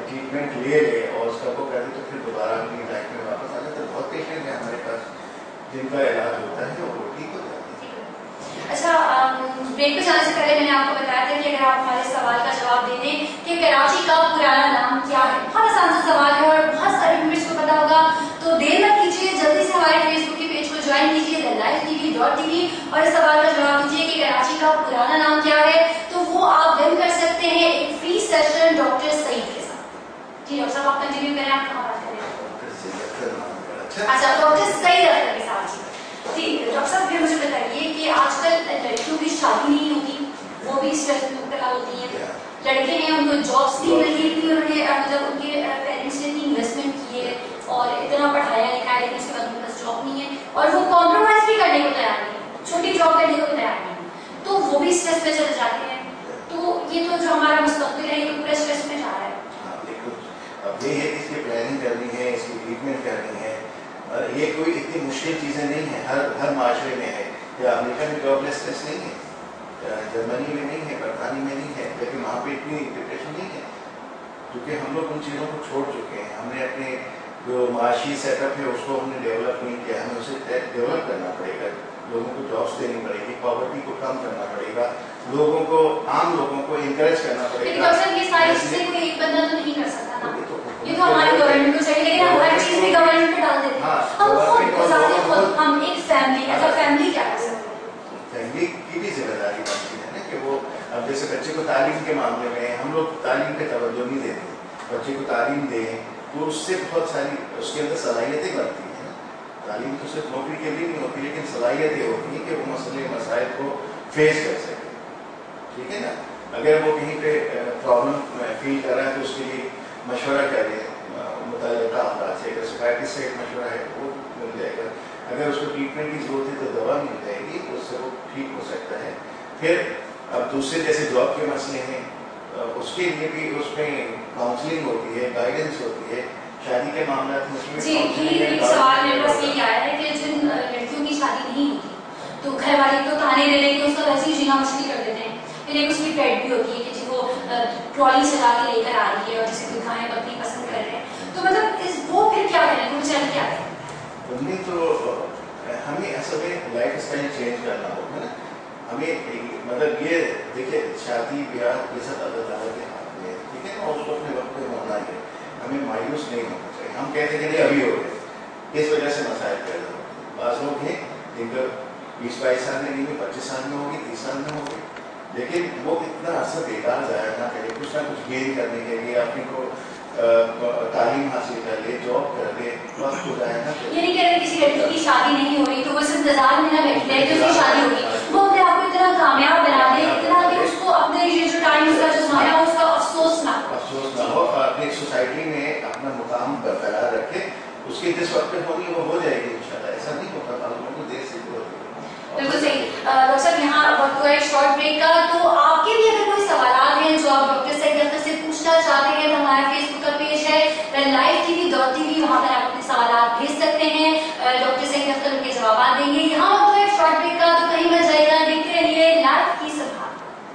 ट्रीटमेंट ले ले और उसका वो कर दे तो फिर दोबारा अपनी लाइफ में वापस आ जाए। तो बहुत पेशेंट है हमारे पास जिनका इलाज होता है वो ठीक हो जाते हैं। अच्छा, ब्रेक पे जाने से पहले मैंने आपको बताया था कि अगर आप हमारे सवाल का जवाब दे दें कि कराची का पुराना नाम क्या है। बहुत आसान सा सवाल है और बहुत सारे व्यूअर्स को पता होगा, तो देर मत कीजिए, जल्दी से हमारे फेसबुक के पेज को ज्वाइन कीजिए the live TV dot TV और इस सवाल का जवाब दीजिए कि कराची का पुराना नाम क्या है। तो वो आप विन कर सकते हैं एक फ्री सेशन डॉक्टर सईद के साथ। जी डॉक्टर साहब, आप कंटिन्यू करें, आप कहाँ बात करें? अच्छा, डॉक्टर सईद अख्तर के साथ। जी डॉक्टर साहब, फिर मुझे बताइए कि आजकल लड़कियों की शादी नहीं होती, वो भी स्ट्रेस में मुब्तला होती हैं। लड़के हैं, उनको जॉब्स नहीं मिल रही थी, उन्होंने मतलब उनके पेरेंट्स ने इतनी इन्वेस्टमेंट की है और इतना पढ़ाया लिखाया, लेकिन उसके बाद उनके पास जॉब नहीं है और वो कॉम्प्रोमाइज भी करने को तैयार नहीं है, छोटी जॉब करने को तैयार नहीं है, तो वो भी स्ट्रेस में चले जाते हैं। तो ये तो जो हमारा मुस्तकबिल है, ये तो पूरा स्ट्रेस में जा रहा है। हाँ, देखो अब ये है, इसकी प्लानिंग करनी है, इसकी ट्रीटमेंट करनी है। ये कोई इतनी मुश्किल चीज़ें नहीं है, हर हर माशरे में है। या अमेरिका में जॉबलेसनेस नहीं है, जर्मनी में नहीं है, बरतानी में नहीं है, लेकिन वहाँ पे इतनी डिप्रेशन नहीं है क्योंकि हम लोग उन चीज़ों को छोड़ चुके हैं। हमने अपने जो माशी सेटअप है उसको हमने डेवलप नहीं किया, हमें उसे डेवलप करना पड़ेगा। लोगों को जॉब्स देनी पड़ेगी, पॉवर्टी को कम करना पड़ेगा, लोगों को, आम लोगों को इंकरेज करना पड़ेगा। ये सारी चीजें कोई एक बंदा तो नहीं कर सकता ना, ये तो हमारी गवर्नमेंट को चाहिए, लेकिन हम हर चीज भी गवर्नमेंट पे डाल देते हैं। हम खुद हम एक फैमिली एज अ फैमिली क्या कर सकते हैं? फैमिली की भी जिम्मेदारी बनती है ना कि वो, अब जैसे बच्चे को तालीम के मामले में हम लोग तालीम पे तवज्जो नहीं देते, बच्चे को तालीम दें तो उससे बहुत सारी उसके अंदर सलाहियतें बनती हैं। तालीम तो सिर्फ नौकरी के लिए नहीं होती, लेकिन सलाहियतें होती हैं कि वो मसले मसाइल को फेस कर सके, ठीक है ना। अगर वो कहीं पे प्रॉब्लम फील कर रहा है तो उसके लिए मशवरा करें मुतल्लिका अफराद से, अगर साइकियाट्रिस्ट से मशवरा है वो मिल जाएगा, अगर उसको ट्रीटमेंट की जरूरत है तो दवा मिल जाएगी, उससे वो ठीक हो सकता है। फिर अब दूसरे जैसे जॉब के मसले हैं, उसके लिए भी उसमें काउंसलिंग होती है, गाइडेंस होती है। शादी के मामला में उसमें जी एक सवाल मेरे पास ये आया है कि जिन लड़कियों की शादी नहीं होती तो घर वाले तो ताने दे रहे कि उसका वैसे ही जीना मुश्किल कर देते हैं, फिर एक उसकी पेट भी होती है कि जी वो ट्रॉली चला के लेकर आ रही है और जिसे कोई खाएं बकरी पसंद कर रहे हैं, तो मतलब इस वो फिर क्या करें, वो बेचारे क्या करें? उन्हें तो हमें असल में लाइफ स्टाइल चेंज करना होगा ना। हमें मतलब ये देखिए, शादी ब्याह ये सब अल्लाह ताला के हाथ में है, ठीक है, और उसको अपने वक्त पे होना ही है। हमें मायूस नहीं होना चाहिए। हम कहते हैं कि अभी हो गए, इस वजह से मसाइल पैदा होते हैं। बाज़ लोग हैं जिनका बीस बाईस साल में नहीं हुई, पच्चीस साल में होगी, तीस साल में होगी, लेकिन वो इतना असर बेकार जाया ना करे, कुछ ना कुछ गेन करने के लिए अपने को तालीम हासिल कर ले, जॉब कर ले, वक्त हो जाए ना। ये नहीं कह रहे किसी लड़की की शादी नहीं हो रही तो वो सिर्फ इंतजार में ना बैठ जाए कि उसकी शादी होगी, वो अपने आप को इतना कामयाब बना दे, इतना कि उसको अपने ये जो टाइम उसका जो समय है उसका अफसोस ना अफसोस ना हो, अपनी सोसाइटी में अपना मुकाम बरकरार रखे। उसकी जिस वक्त पे होगी वो हो जाएगी इंशाल्लाह। ऐसा नहीं होता, लोगों को देर से होती है। बिल्कुल सही। डॉक्टर साहब, यहाँ वक्त हुआ है शॉर्ट ब्रेक का, तो आपके भी अगर कोई सवाल हैं जो आप डॉक्टर सईद अख्तर से पूछना चाहते हैं तो हमारा फेसबुक का पेज है लाइव टीवी डॉट टीवी, वहाँ पर आप अपने सवाल भेज सकते हैं, डॉक्टर सईद अख्तर उनके जवाब देंगे। यहाँ वक्त हुआ है शॉर्ट ब्रेक का, तो कहीं मत जाएगा, देखते रहिए लाइव की सभा।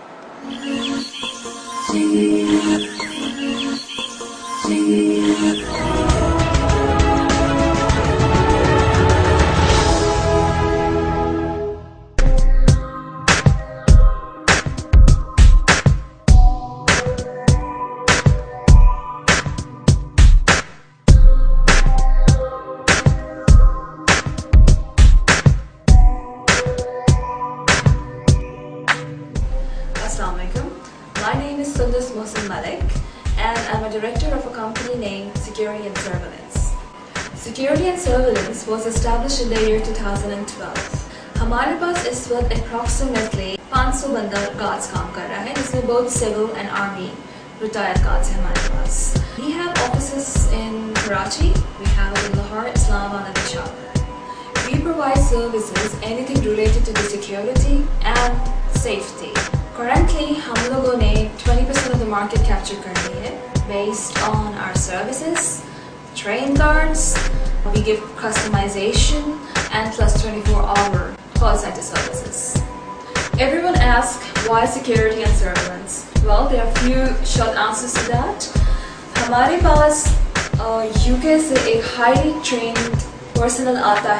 My name is Sundus Mohsin Malik and I'm a director of a company named Security and Surveillance. Security and Surveillance was established in the year two thousand twelve. हमारे पास इस वक्त approximately पाँच सौ बंदा गार्ड्स काम कर रहा है, जिसमें both civil and army retired guards हैं हमारे पास. We have offices in Karachi, we have in Lahore, Islamabad and Peshawar. We provide services anything related to the security and safety. Currently, हम लोगों ने twenty percent of the market capture कर ली है based on our services, train guards, we give customization and plus twenty-four hour call center services. Everyone asks why security and surveillance? Well, there are few short answers to that. हमारे पास uh, U K से एक highly trained personnel आता है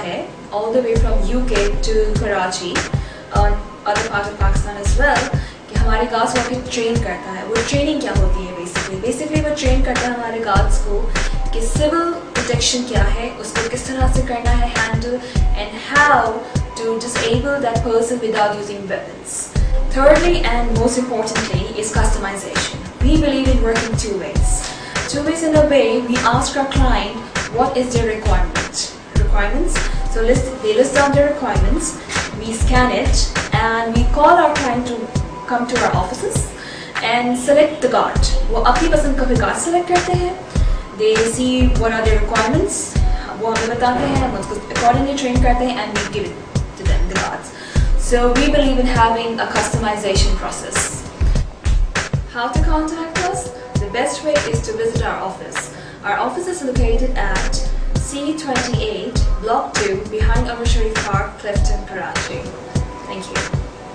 all the way from U K to Karachi और other part of Pakistan as well कि हमारे guards को आके ट्रेन करता है। वो ट्रेनिंग क्या होती है बेसिकली बेसिकली वो ट्रेन करता है हमारे गार्ड्स को कि सिविल प्रोटेक्शन क्या है, उसको किस तरह से करना है handle, and how to disable that person without using weapons. Thirdly and most importantly is customization. We believe in working two ways. Two ways in a way we ask our client what is their requirement. Requirements. So list, they list down their requirements. We scan it and we call our client to come to our offices and select the guard. वो अपनी पसंद का भी guard select करते हैं. They see what are their requirements. वो हमें बताते हैं, हम उसको accordingly train करते हैं and we give it to them, the guards. So we believe in having a customization process. How to contact us? The best way is to visit our office. Our office is located at C twenty-eight, Block two, behind Umar Sharif Park, Clifton, Karachi. Thank you.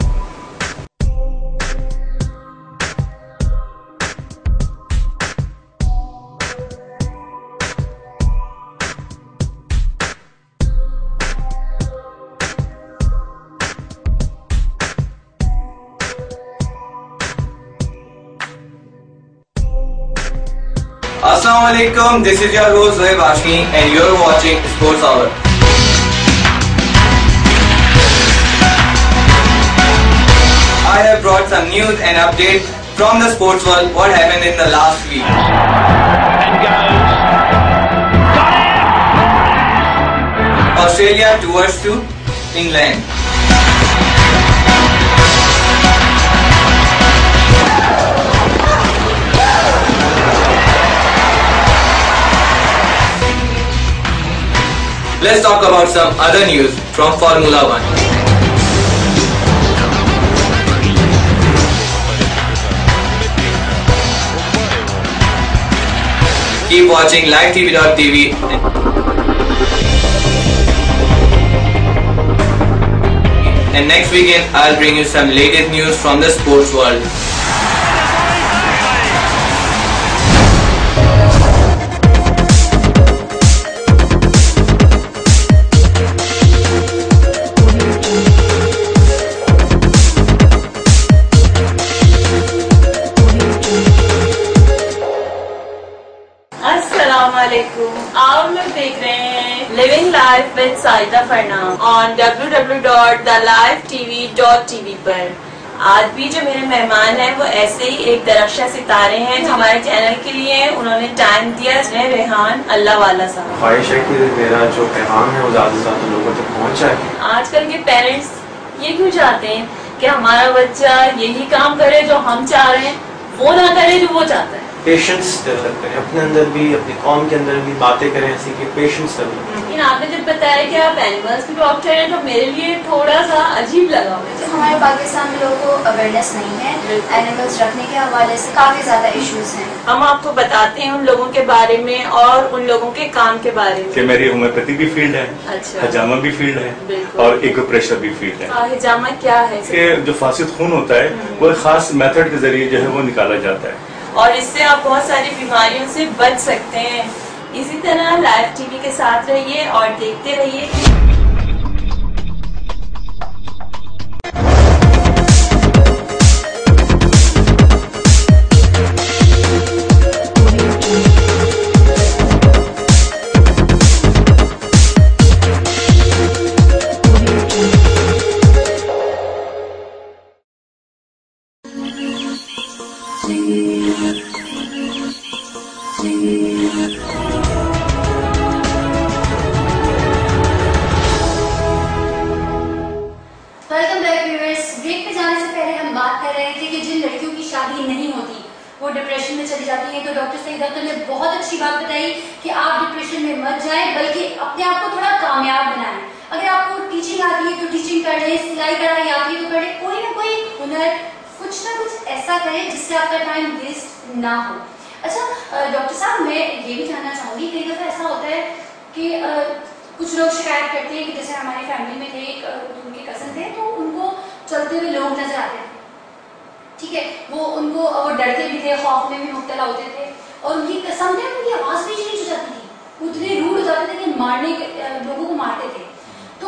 Assalamu alaikum, this is your host Zohaib Hashmi and you're watching Sports Hour. I have brought some news and updates from the sports world, what happened in the last week. And goes. Australia tours to England. Let's talk about some other news from Formula One. Keep watching live T V dot T V. And next weekend I'll bring you some latest news from the sports world. आप लोग देख रहे हैं living life with Saida Farnam on W W W dot the live T V dot T V पर। आज भी जो मेरे मेहमान हैं वो ऐसे ही एक दरख्शा सितारे हैं जो हमारे चैनल के लिए उन्होंने टाइम दिया है। रेहान अल्लाह वाला साहब, ख्वाहिश है कि मेरा जो पैगाम है वो ज्यादा से ज्यादा लोगों तक पहुँच जाए। आजकल के पेरेंट्स ये क्यों चाहते हैं कि हमारा बच्चा यही काम करे जो हम चाह रहे हैं, वो ना करे जो वो चाहता है। पेशेंस डेवलप करें अपने अंदर भी, अपनी कौम के अंदर भी बातें करें ऐसी कि पेशेंस डेवलप। लेकिन आपने जब बताया कि आप एनिमल्स के डॉक्टर हैं तो मेरे लिए थोड़ा सा अजीब लगा। तो हमारे पाकिस्तान में लोगों को अवेयरनेस नहीं है, एनिमल्स रखने के हवाले से काफी ज्यादा इश्यूज हैं। हम आपको बताते हैं उन लोगों के बारे में और उन लोगों के काम के बारे में। कि मेरी होम्योपैथी भी फील्ड है, अच्छा, हजामा भी फील्ड है और एक्यूप्रेशर भी फील्ड है। हजामा क्या है? कि जो फासिद खून होता है वो एक खास मेथड के जरिए जो है वो निकाला जाता है और इससे आप बहुत सारी बीमारियों से बच सकते हैं। इसी तरह लाइव टीवी के साथ रहिए और देखते रहिए। Welcome back viewers. ब्रेक पे जाने से पहले हम बात कर रहे थे कि जिन लड़कियों की शादी नहीं होती वो डिप्रेशन में चली जाती हैं, तो डॉक्टर सईद अख्तर ने बहुत अच्छी बात बताई कि आप डिप्रेशन में मत जाएं बल्कि अपने आप को थोड़ा कामयाब बनाएं। अगर आपको टीचिंग आती है तो टीचिंग कर लें, सिलाई कढ़ाई आती है तो कर लें, कोई ना कोई हुनर कुछ ना कुछ ऐसा करें जिससे आपका टाइम वेस्ट ना हो। अच्छा डॉक्टर साहब, मैं ये भी जानना चाहूंगी, कई दफा ऐसा होता है कि आ, कुछ लोग शिकायत करते हैं कि जैसे हमारी फैमिली में थे, एक उनके कजन थे, तो उनको चलते हुए लोग नजर आते थे, ठीक है, वो उनको वो डरते भी थे, खौफ में भी मुब्तला होते थे और उनकी कसम थे उनकी आवाज भी चेंज हो जाती थी, उतने रूड हो जाते थे कि मारने लोगों को मारते थे। तो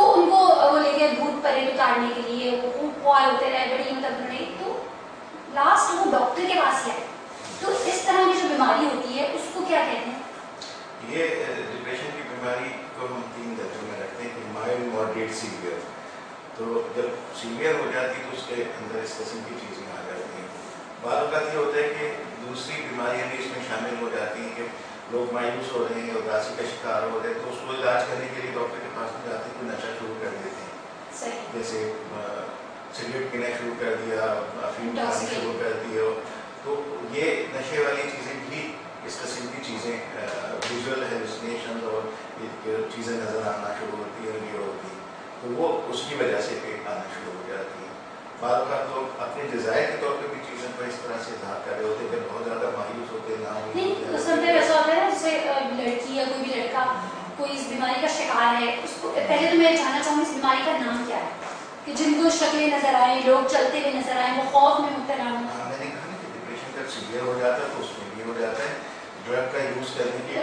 उनको वो ले गए भूत प्रेत उतारने के लिए, वो कॉल होते रहे बड़ी मतलब उन्होंने, तो लास्ट वो डॉक्टर के पास गए। तो इस तरह की जो बीमारी होती है उसको क्या कहते हैं? ये डिप्रेशन की बीमारी को हम तीन दर्जों में रखते हैं कि माइल्ड, मॉडरेट, सीवियर। तो जब सीवियर हो जाती है तो उसके अंदर इस किस्म की चीज़ें आ जाती हैं। बार बार ये होता है कि दूसरी बीमारियां भी इसमें शामिल हो जाती हैं कि लोग मायूस हो रहे हैं, उदासी का शिकार हो रहे हैं, तो उसको इलाज करने के लिए डॉक्टर के पास में जाते हैं, कोई नशा शुरू कर देते हैं, जैसे सिगरेट पीना शुरू कर दिया, अफीम खाना शुरू कर दिया। तो ये नशे वाली चीज़ें भी इस किस्म की चीज़ें, विजुअल हेलुसिनेशन और चीज़ें नज़र आना शुरू होती है, ये होती है, तो वो उसकी वजह से पेट आना शुरू हो जाती है। बार बार लोग अपने डिज़ायर के तौर पर भी चीज़ों को इस तरह से इजहार कर रहे होते हैं कि बहुत ज़्यादा मायूस होते ना नहीं, समझे वैसा होता है ना, जैसे लड़की या कोई भी लड़का कोई इस बीमारी का शिकार है, उसको पहले तो मैं जानना चाहूँगी इस बीमारी का नाम क्या है, कि जिनको शक्लें नजर आए, लोग चलते हुए नजर आए, वो खौफ में मुब्तला हो। मैंने कहा ना कि डिप्रेशन जब सीवियर हो जाता है तो उसमें भी हो जाता है, ड्रग का यूज करने की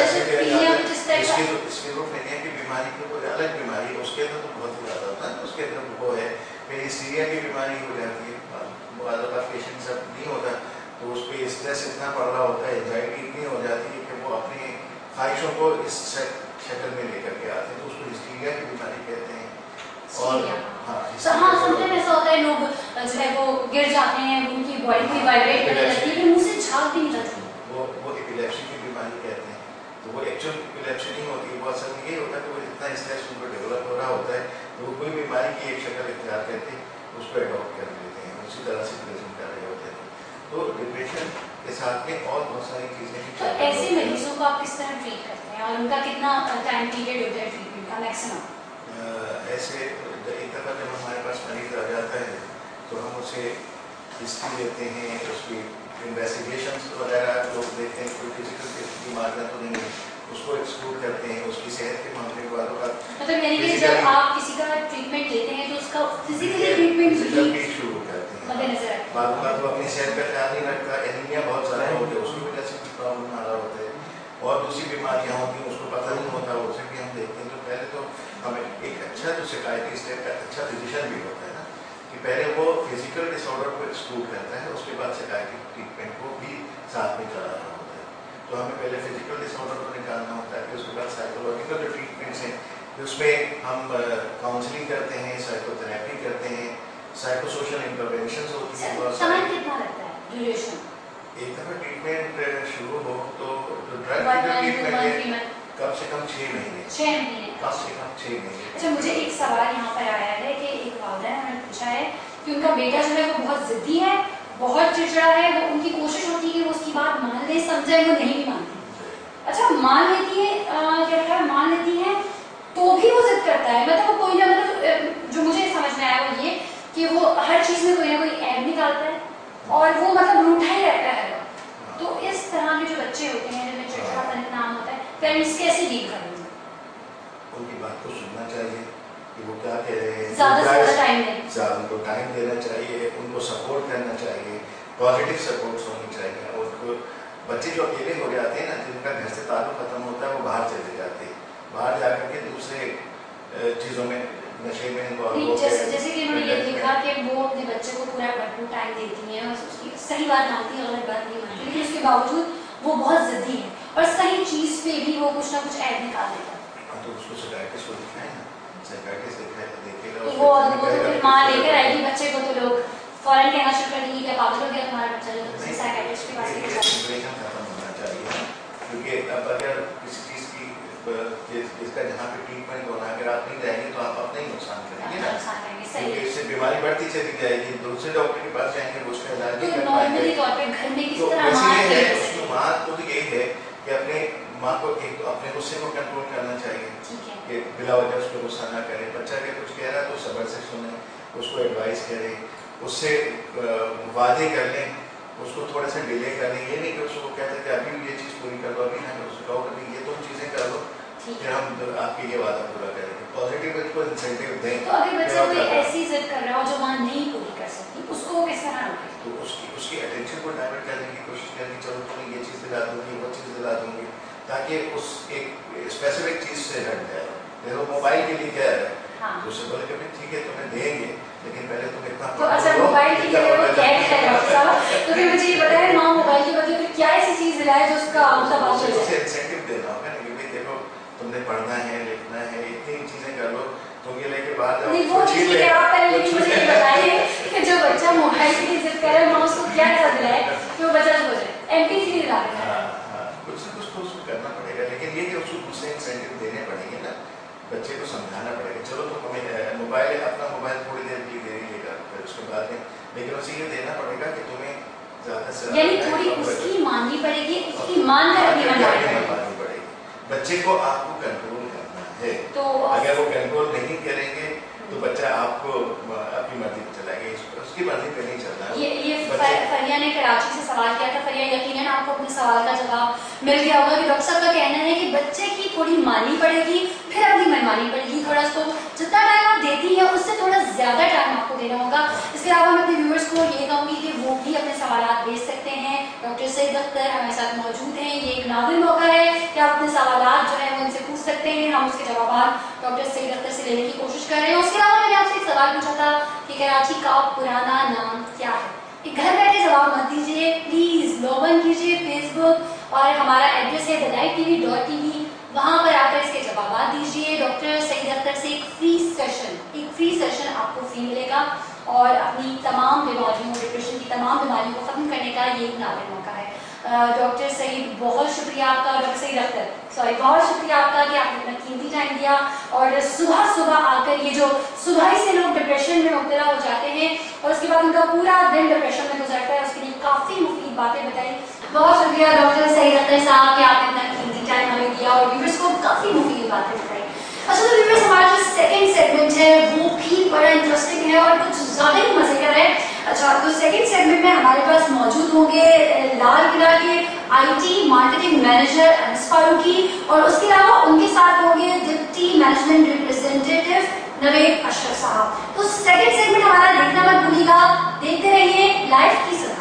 स्किज़ोफ्रेनिया की बीमारी की कोई अलग बीमारी है, उसके अंदर तो बहुत ही ज़्यादा होता है, उसके अंदर वो है। फिर हिस्टीरिया की बीमारी हो जाती है, ज़्यादा पेशेंट सब नहीं होता तो उस पर स्ट्रेस इतना पड़ रहा होता है, एंजाइटी इतनी हो जाती है कि वो अपनी ख्वाहिशों को इस शक्ल में लेकर के आते हैं, तो उसको हिस्टीरिया की बीमारी कहते हैं। और हाँ, हाँ समझे ऐसा होता है, लोग जो है वो गिर जाते हैं, उनकी बॉडी भी वाइब्रेट करने लगती है, मुंह से झाग भी निकलती है, वो वो एपिलेप्सी की बीमारी कहते हैं। तो वो एक्चुअल एपिलेप्सी नहीं होती है, वो असल में ये होता है कि वो इतना स्ट्रेस उनको डेवलप हो रहा होता है, तो वो कोई बीमारी की एक शक्ल इख्तियार करके उसको एडॉप्ट कर लेते हैं, उसी तरह से प्रेजेंट कर रहे होते हैं। तो डिप्रेशन के साथ में और बहुत सारी चीज़ें। तो ऐसे मरीजों को आप किस तरह ट्रीट करते हैं और उनका कितना टाइम पीरियड होता है ट्रीटमेंट का मैक्सिमम? ऐसे एक दफ़ा जब हमारे पास मरीज आ जाता है तो हम उसे हिस्ट्री देते हैं, उसकी इन्वेस्टिगेशंस वगैरह लोग देखते हैं, कोई फिजिकल बीमारियाँ तो नहीं है, उसको एक्सक्लूड करते हैं, उसकी सेहत के मामले वालों का मतलब यानी कि जब आप किसी का ट्रीटमेंट लेते हैं तो उसका फिजिकली ट्रीटमेंट भी शुरू करते हैं। बालों का तो अपनी सेहत का ख्याल नहीं रखता, एनीमिया बहुत ज़्यादा होती है, उसकी वजह से भी प्रॉब्लम आ रहा होता है, और दूसरी बीमारियाँ होती हैं उसको पता नहीं होता, उसे भी हम देखते हैं। तो पहले तो हमें एक अच्छा जो साइकियाट्रिस्ट है, अच्छा फिजिशियन भी होता है ना, कि पहले वो फिजिकल डिसऑर्डर को एक्सक्लूड करता है, उसके बाद साइकियाट्रिक ट्रीटमेंट को भी साथ में चला रहा होता है। तो हमें पहले फिजिकल डिसऑर्डर को निकालना होता है, फिर उसके बाद साइकोलॉजिकल जो ट्रीटमेंट्स हैं उसमें हम काउंसलिंग करते हैं, साइकोथेरेपी करते हैं, साइको सोशल इंटरवेंशंस होती हैं। समय कितना लगता है ड्यूरेशन? एक दफ़ा ट्रीटमेंट शुरू हो तो जो ड्रग की जो ट्रीटमेंट है कम से कम छः महीने छः महीने कम से कम छः महीने। अच्छा, मुझे एक सवाल यहाँ पर आया है कि एक वालिदा ने हमें पूछा है कि उनका बेटा जो है वो बहुत जिद्दी है, बहुत चिड़चिड़ा है, वो उनकी कोशिश होती है कि वो उसकी बात मान ले, समझे, वो नहीं भी मानती। अच्छा, मान लेती है, क्या कहता है, मान लेती है तो भी वो जिद करता है, मतलब कोई ना, मतलब जो मुझे समझ में आया वो ये कि वो हर चीज में कोई ना कोई ऐब निकालता है और वो मतलब रूठा ही रहता है। तो इस तरह के जो बच्चे होते हैं जिनमें चिड़चिड़ापन नाम होता है, पेरेंट्स कैसे डील करेंगे? उनकी बात को सुनना चाहिए कि वो क्या कह रहे हैं, ज़्यादा से ज़्यादा टाइम दें, ज़्यादा उनको टाइम देना चाहिए, उनको सपोर्ट करना चाहिए, पॉजिटिव सपोर्ट होनी चाहिए। उनको बच्चे जो अकेले हो जाते हैं ना, जिनका घर से ताल्लुक खत्म होता है, वो बाहर चले जाते हैं, बाहर जाकर के दूसरे चीज़ों में, नशे में इन्वॉल्व हो जैसे जैसे कि उन्होंने ये लिखा कि वो अपने बच्चे को पूरा भरपूर टाइम देती हैं और उसकी सही बात मानती है, गलत बात नहीं मानती, लेकिन उसके बावजूद वो बहुत जिद्दी है और सही चीज़ पे भी वो कुछ ना कुछ ऐड निकाल देता है। तो उसको साइकियाट्रिस्ट को दिखाए ना, साइकियाट्रिस्ट देखेगा, तो वो फिर माँ लेकर आएगी बच्चे को, तो लोग फौरन कहना शुरू कर देंगे कि पागल हो गया तुम्हारा बच्चा, जो तो साइकियाट्रिस्ट के पास लेकर डिप्रेशन खत्म होना चाहिए। क्योंकि अब अगर किसी चीज़ की इसका जहाँ पे ट्रीटमेंट होना, अगर आप नहीं जाएंगे तो आप अपना ही नुकसान करेंगे ना, क्योंकि इससे बीमारी बढ़ती चली जाएगी, दूसरे डॉक्टर के पास जाएंगे, वो उसका इलाज नहीं कर पाएंगे। तो उसमें माँ को तो यही है कि अपने माँ को एक तो अपने गुस्से को कंट्रोल करना चाहिए कि बिला वजह उसको गुस्सा ना करें, बच्चा अगर कुछ कह रहा है तो सब्र से सुने, उसको एडवाइस करें, उससे वादे कर लें, उसको थोड़ा सा डिले कर लें, ये नहीं कि उसको कहते कि अभी ये चीज़ पूरी कर दो, अभी ना उसको कहो कि ये तुम चीज़ें कर लो, फिर हम आपके ये वादा पूरा करेंगे, पॉजिटिव उसको इंसेंटिव दें। तो अगर बच्चा कोई ऐसी जिद कर रहा हो जो माँ नहीं पूरी कर सकती, उसको किस तरह रोकें? तो उसकी उसकी अटेंशन को डाइवर्ट करने की कोशिश करेंगे, चलो तुम्हें ये चीज़ दिला दूंगी, वो चीज़ दिला दूंगी, ताकि उस एक स्पेसिफिक चीज़ से हट जाए। देखो मोबाइल के लिए क्या है हाँ। तो उससे बोले कि ठीक है तुम्हें देंगे लेकिन पहले तुम इतना तो अच्छा मोबाइल की जगह वो कैद है डॉक्टर साहब, तो फिर मुझे ये बताएं माँ मोबाइल के बदले फिर क्या ऐसी चीज दिलाए जो उसका मतलब बात हो जाए? इंसेंटिव देना होगा ना कि भाई देखो तुमने पढ़ना है लिखना है इतनी चीजें कर लो तुम ये लेके बाद नहीं वो चीज के आप पहले मुझे ये बताइए कि जो बच्चा मोबाइल की जिद करे माँ उसको क्या ऐसा दिलाए कि वो बच्चा हो जाए, एमपीसी दिला रहा है। कुछ ना कुछ तो उसको करना पड़ेगा लेकिन ये कि उसको दूसरे इंसेंटिव देने पड़ेंगे ना, बच्चे को समझाना पड़ेगा चलो तो हमें मोबाइल अपना मोबाइल थोड़ी देर के लिए दे दीजिएगा फिर उसके बाद में, लेकिन उसे ये देना पड़ेगा कि तुम्हें ज्यादा से यानी थोड़ी उसकी माननी पड़ेगी, उसकी मान कर अपनी माननी पड़ेगी। बच्चे को आपको कंट्रोल करना है, तो अगर वो कंट्रोल नहीं करेंगे तो बच्चा आपको अपनी मर्जी पे चलाएगा, उसकी मर्जी पे नहीं चलना। ये ये फरिया ने कराची से सवाल किया था, फरिया यकीनन आपको अपने सवाल का जवाब मिल गया होगा कि डॉक्टर साहब का कहना है कि बच्चे की थोड़ी माननी पड़ेगी फिर अपनी मनमानी पड़ेगी, थोड़ा उसको जितना टाइम आप देती हैं उससे थोड़ा ज्यादा टाइम आपको देना होगा। इसके अलावा मैं अपने व्यूअर्स को ये कहूँगी कि वो भी अपने सवाल भेज सकते हैं, डॉक्टर सईद अख्तर हमारे साथ मौजूद हैं, ये एक नादिर मौका है कि आप अपने सवाल जो है वो उनसे पूछ सकते हैं, हम उसके जवाब डॉक्टर सईद अख्तर से लेने की कोशिश कर रहे हैं। उसके अलावा मैंने आपसे एक सवाल पूछा था कि कराची का पुराना नाम क्या है, घर बैठे जवाब मत दीजिए प्लीज, लॉग इन कीजिए फेसबुक और हमारा एड्रेस है the live TV dot TV, वहां पर आकर इसके जवाब दीजिए। डॉक्टर सईद अख्तर से एक फ्री सेशन एक फ्री सेशन आपको फ्री मिलेगा और अपनी तमाम बीमारियों, डिप्रेशन की तमाम बीमारियों को खत्म करने का ये एक नादिर मौका है। डॉक्टर सईद बहुत शुक्रिया आपका, डॉक्टर सईद अख्तर सॉरी बहुत शुक्रिया आपका कि आपने इतना कीमती टाइम दिया और सुबह सुबह आकर ये जो सुबह ही से लोग डिप्रेशन में मुब्तला हो जाते हैं और उसके बाद उनका पूरा दिन डिप्रेशन में गुजरता है, उसके लिए काफी मुफीद बातें बताई। बहुत शुक्रिया डॉक्टर सईद अख्तर साहब कि आपने इतना कीमती टाइम हमें दिया और व्यूअर्स को काफी मुफीद बातें बताई। अच्छा तो व्यूअर्स हमारा जो सेकंड सेगमेंट है वो भी बड़ा इंटरेस्टिंग है और कुछ ज्यादा ही मजे का है। अच्छा तो सेकंड सेगमेंट में हमारे पास मौजूद होंगे लाल किला के IT marketing manager Anas Farooqui और उसके अलावा उनके साथ होंगे deputy management representative Naveed Ashraf Sahab. तो सेकंड सेगमेंट हमारा देखना मत भूलिएगा, देखते रहिए लाइव की सलाह।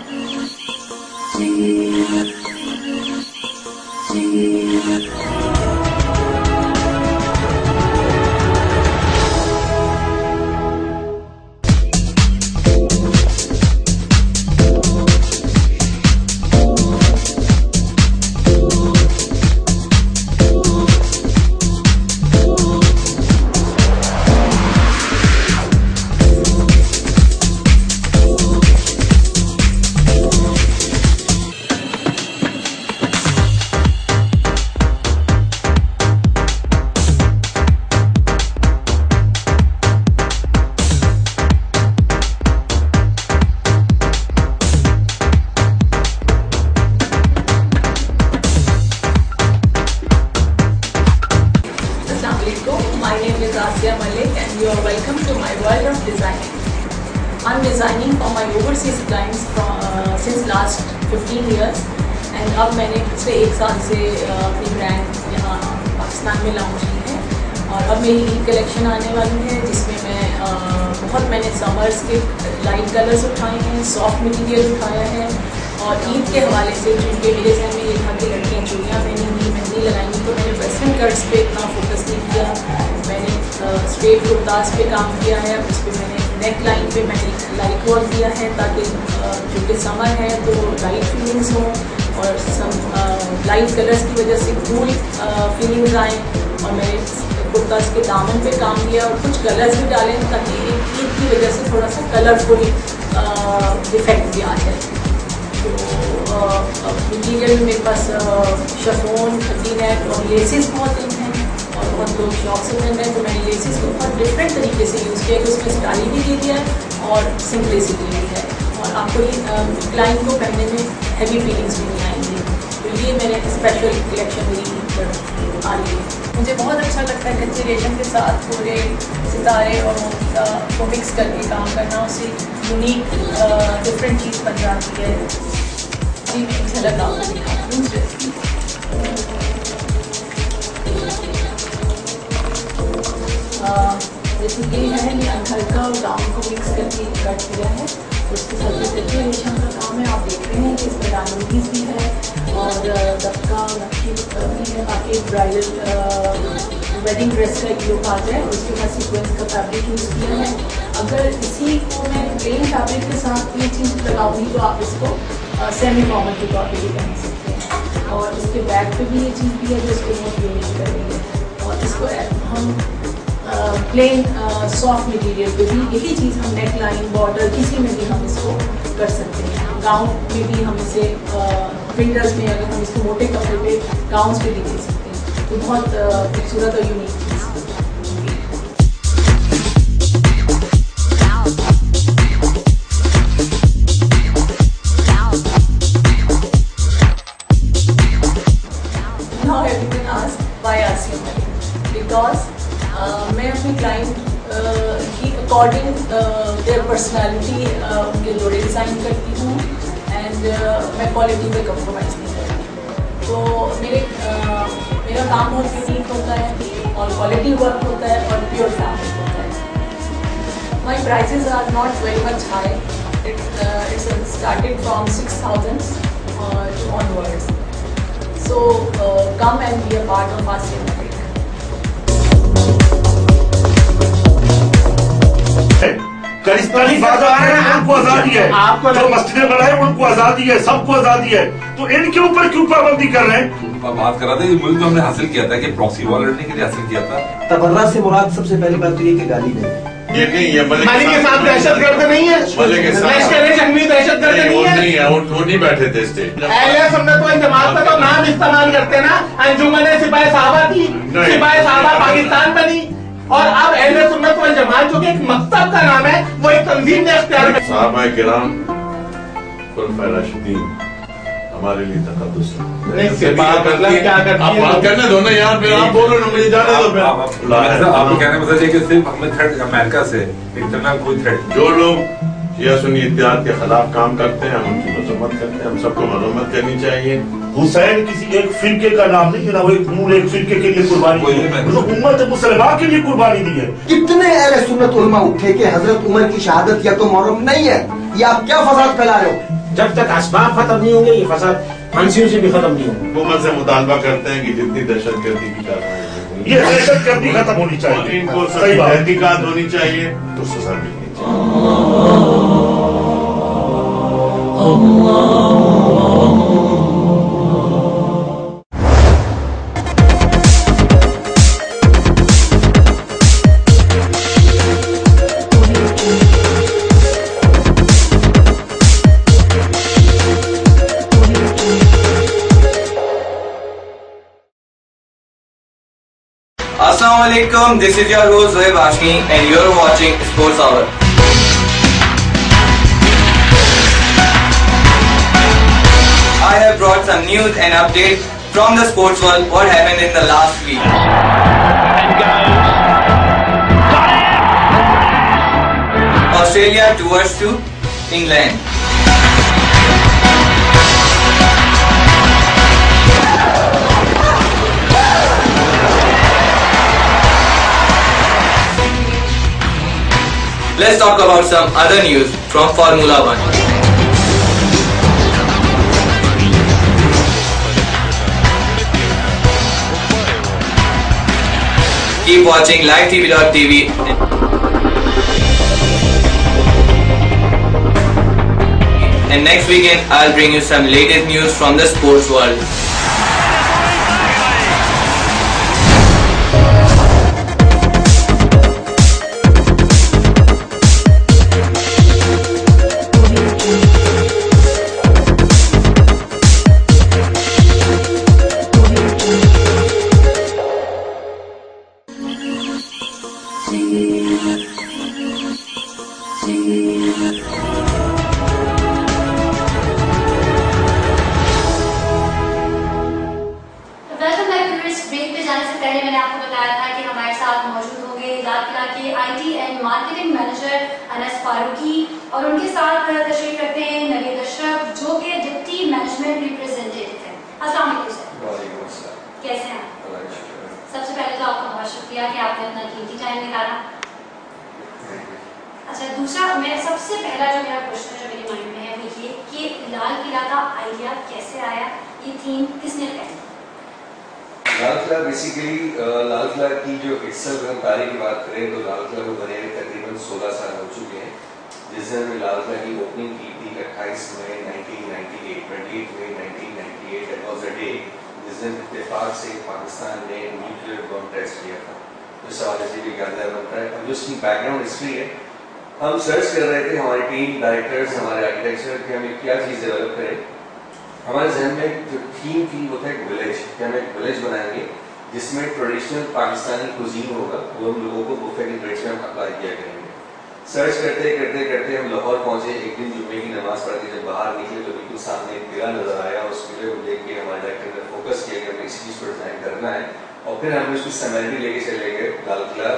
I'm designing for my overseas clients from, uh, since last fifteen years and अब मैंने पिछले एक साल से uh, अपनी ब्रांड यहाँ पाकिस्तान में लॉन्च की है और अब मेरी ईद कलेक्शन आने वाली है जिसमें मैं uh, बहुत मैंने समर्स के लाइट कलर्स उठाए हैं, सॉफ्ट मटेरियल उठाया है और ईद के हवाले से चूँकि मेरे जहन में ये था कि लड़कियाँ चूड़ियाँ पहनेंगी, मेहंदी लगाएंगी तो मैंने वेस्टर्न कट्स पे इतना फोकस नहीं किया, मैंने स्ट्रेट uh, कुर्ताज पे काम किया है, उस पर मैंने नेक लाइन पे मैंने लाइट वर्क दिया है ताकि चूँकि समर है तो लाइट फीलिंग्स हों और सम लाइट कलर्स की वजह से कूल फीलिंग्स आएँ और मैंने कुर्ता के दामन पे काम किया और कुछ कलर्स भी डाले ताकि ईद की वजह से थोड़ा सा कलरफुल इफेक्ट भी आ जाए। तो मटीरियल मेरे पास शफोन, नेट और लेसेस बहुत इन हैं और बहुत लोग शौक से पहन रहे हैं तो मैंने लेसेस को बहुत डिफरेंट तरीके से यूज़ किया कि उसमें स्टाइल भी दे दिया है और सिंपलिसिटी भी है और आपको ये क्लाइंट को पहनने में हैवी फीलिंग्स भी नहीं आएंगी। तो ये मैंने स्पेशल कलेक्शन मेरी पर आ रही है। मुझे बहुत अच्छा लगता है कच्चे रेशम के साथ पूरे सितारे और को मिक्स करके काम करना, उससे यूनिक डिफरेंट चीज़ बन जाती है। जी मैं एक झलक आपको दिखाती हूँ। जैसे ये है ये हल्का और गाउन को मिक्स करके कट किया है, उसके साथ जो कच्चे रेशम का काम है आप देख रहे हैं कि इसमें डायमंडीज भी है और दबका नक्शी भी है, बाकी ब्राइडल वेडिंग ड्रेस का एक लुक आ जाए, उसके बाद सीक्वेंस का फैब्रिक यूज़ किया है। अगर इसी को मैं प्लेन फैब्रिक के साथ ये चीज़ लगाऊंगी तो आप इसको सेमी फॉर्मल के तौर पे भी पहन सकते हैं। और इसके बैक पे भी ये चीज़ भी है जो इसको बहुत यूनिक कर रही है। और इसको हम प्लेन सॉफ्ट मटेरियल पे भी यही चीज़ हम नेक लाइन बॉर्डर किसी में भी हम इसको कर सकते हैं। गाउन में भी हम इसे विंटर्स में अगर हम इसको मोटे कपड़े पे गाउन्स पे भी दे सकते हैं, तो बहुत खूबसूरत और यूनिक चीज़ है। Now everyone asks why R C M because uh, मैं अपने क्लाइंट uh, की अकॉर्डिंग देयर पर्सनालिटी उनके जोड़े डिज़ाइन करती हूँ एंड uh, मैं क्वालिटी पे कम्प्रोमाइज़ नहीं करती। तो मेरे uh, मेरा काम बहुत यूनिक होता है और क्वालिटी वर्क होता है और प्योर फैब्रिक होता है। My prices are not very much high, it's started from six thousand onwards. So uh, come and be a part of our cinematic. कलिस्तानी बाजार है, उनको आजादी है, आपको जो मस्जिदें बनाए उनको आजादी है, सबको आजादी है, तो इनके ऊपर क्यों पाबंदी कर रहे हैं? बात कर रहा था मुल्क में हमने हासिल किया था कि प्रॉक्सी वॉर लड़ने के लिए हासिल किया था। तबर्रा से मुराद सबसे पहली बात तो ये कि गाली नहीं, ये नहीं है मलिक के साथ दहशतगर्द नहीं है, लश्कर जंगी दहशतगर्द नहीं है, नहीं है, वो नहीं बैठे थे स्टेज। अहले सुन्नत वल जमात का तो नाम इस्तेमाल करते ना, अंजुमन सिपाही साहबा थी, सिपाही साहबा पाकिस्तान बनी, और अब अहले सुन्नत वल जमात जो कि एक मकतब का नाम है वो एक तंजीम ने इख्तियार किया। साहबा किराम खुलफाए राशिदीन हमारे लिए तकद्दुस है। मतलब क्या करती है? आप कहने दो ना यार, फिर आप बोलो ना, मुझे जाने दो। फिर आपको कहने मतलब है कि सिर्फ हमें थ्रेट अमेरिका से इंटरनल कोई थ्रेट, जो लोग शिया सुन्नी इत्तेहाद के खिलाफ काम करते हैं हम उनकी मजम्मत करते हैं, हम सबको मजम्मत करनी चाहिए। हुसैन किसी एक फिरके का नाम नहीं है ना, वो एक मूल एक फिरके के लिए कुर्बानी दी है, तो उम्मत मुसलमान के लिए कुर्बानी दी है। कितने अहले सुन्नत उलमा उठे कि हजरत उमर की शहादत या तो मुहर्रम नहीं है, या आप क्या फसाद फैला रहे हो? जब तक असबाब खत्म नहीं होंगे ये फसाद फांसियों से भी खत्म नहीं होंगे। हुकूमत से मुतालबा करते हैं कि जितनी दहशतगर्दी की कार्रवाई ये दहशतगर्दी खत्म होनी चाहिए, इनको तहकीकात होनी चाहिए तो सजा मिलनी चाहिए। Assalamualaikum, this is your host Zohaib Hashmi and you're watching Sports Hour. I have brought some news and updates from the sports world what happened in the last week. And goes. Australia tours to England. Let's talk about some other news from Formula One. Keep watching live T V dot T V. And next weekend I'll bring you some latest news from the sports world. और उनके साथ तशरीफ रखते हैं नवीद अशरफ जो कि deputy management representative है। अस्सलाम वालेकुम सर, कैसे हैं? सबसे पहले तो आपका बहुत शुक्रिया कि आपने अपना कीमती टाइम निकाला। अच्छा, दूसरा मेरा सबसे पहला जो मेरा क्वेश्चन जो मेरे माइंड में है वो ये कि लाल किला का आइडिया कैसे आया, ये थीम किसने तय? लाल लाल किला बेसिकली लाल किला की जो इट्सल्फ हम तारीख की बात करें तो लाल किला को बने हुए तकरीबन सोलह साल हो चुके हैं। जिस दिन हमने लाल किला की ओपनिंग की थी अट्ठाईस मई नाइनटीन नाइंटी एट, अट्ठाईस मई nineteen ninety eight, that was the day जिस दिन इत्तेफाक से पाकिस्तान ने न्यूक्लियर बम टेस्ट किया था। इस हवाले से भी याद बनता है। अब जो इसकी बैकग्राउंड हिस्ट्री है, हम सर्च कर रहे थे हमारी टीम डायरेक्टर्स हमारे आर्किटेक्चर कि हमें क्या चीज़ डेवलप करें। हमारे जहन में जो थीम थी वो था एक विलेज, कि हम एक विलेज बनाएंगे जिसमें ट्रेडिशनल पाकिस्तानी कुजीन होगा, वो हम लोगों को बुफे की रेट्स में हम अप्लाई किया करेंगे। सर्च करते करते करते हम लाहौर पहुंचे। एक दिन जुम्मे की नमाज पढ़ के जब बाहर निकले तो बिल्कुल सामने एक किला नजर आया। उस किले को देख के हमारे डायरेक्टर ने फोकस किया कि हमें इस चीज़ पर डिजाइन करना है और फिर हमने उसकी सेमेनिटी लेके चले गए। लाल किला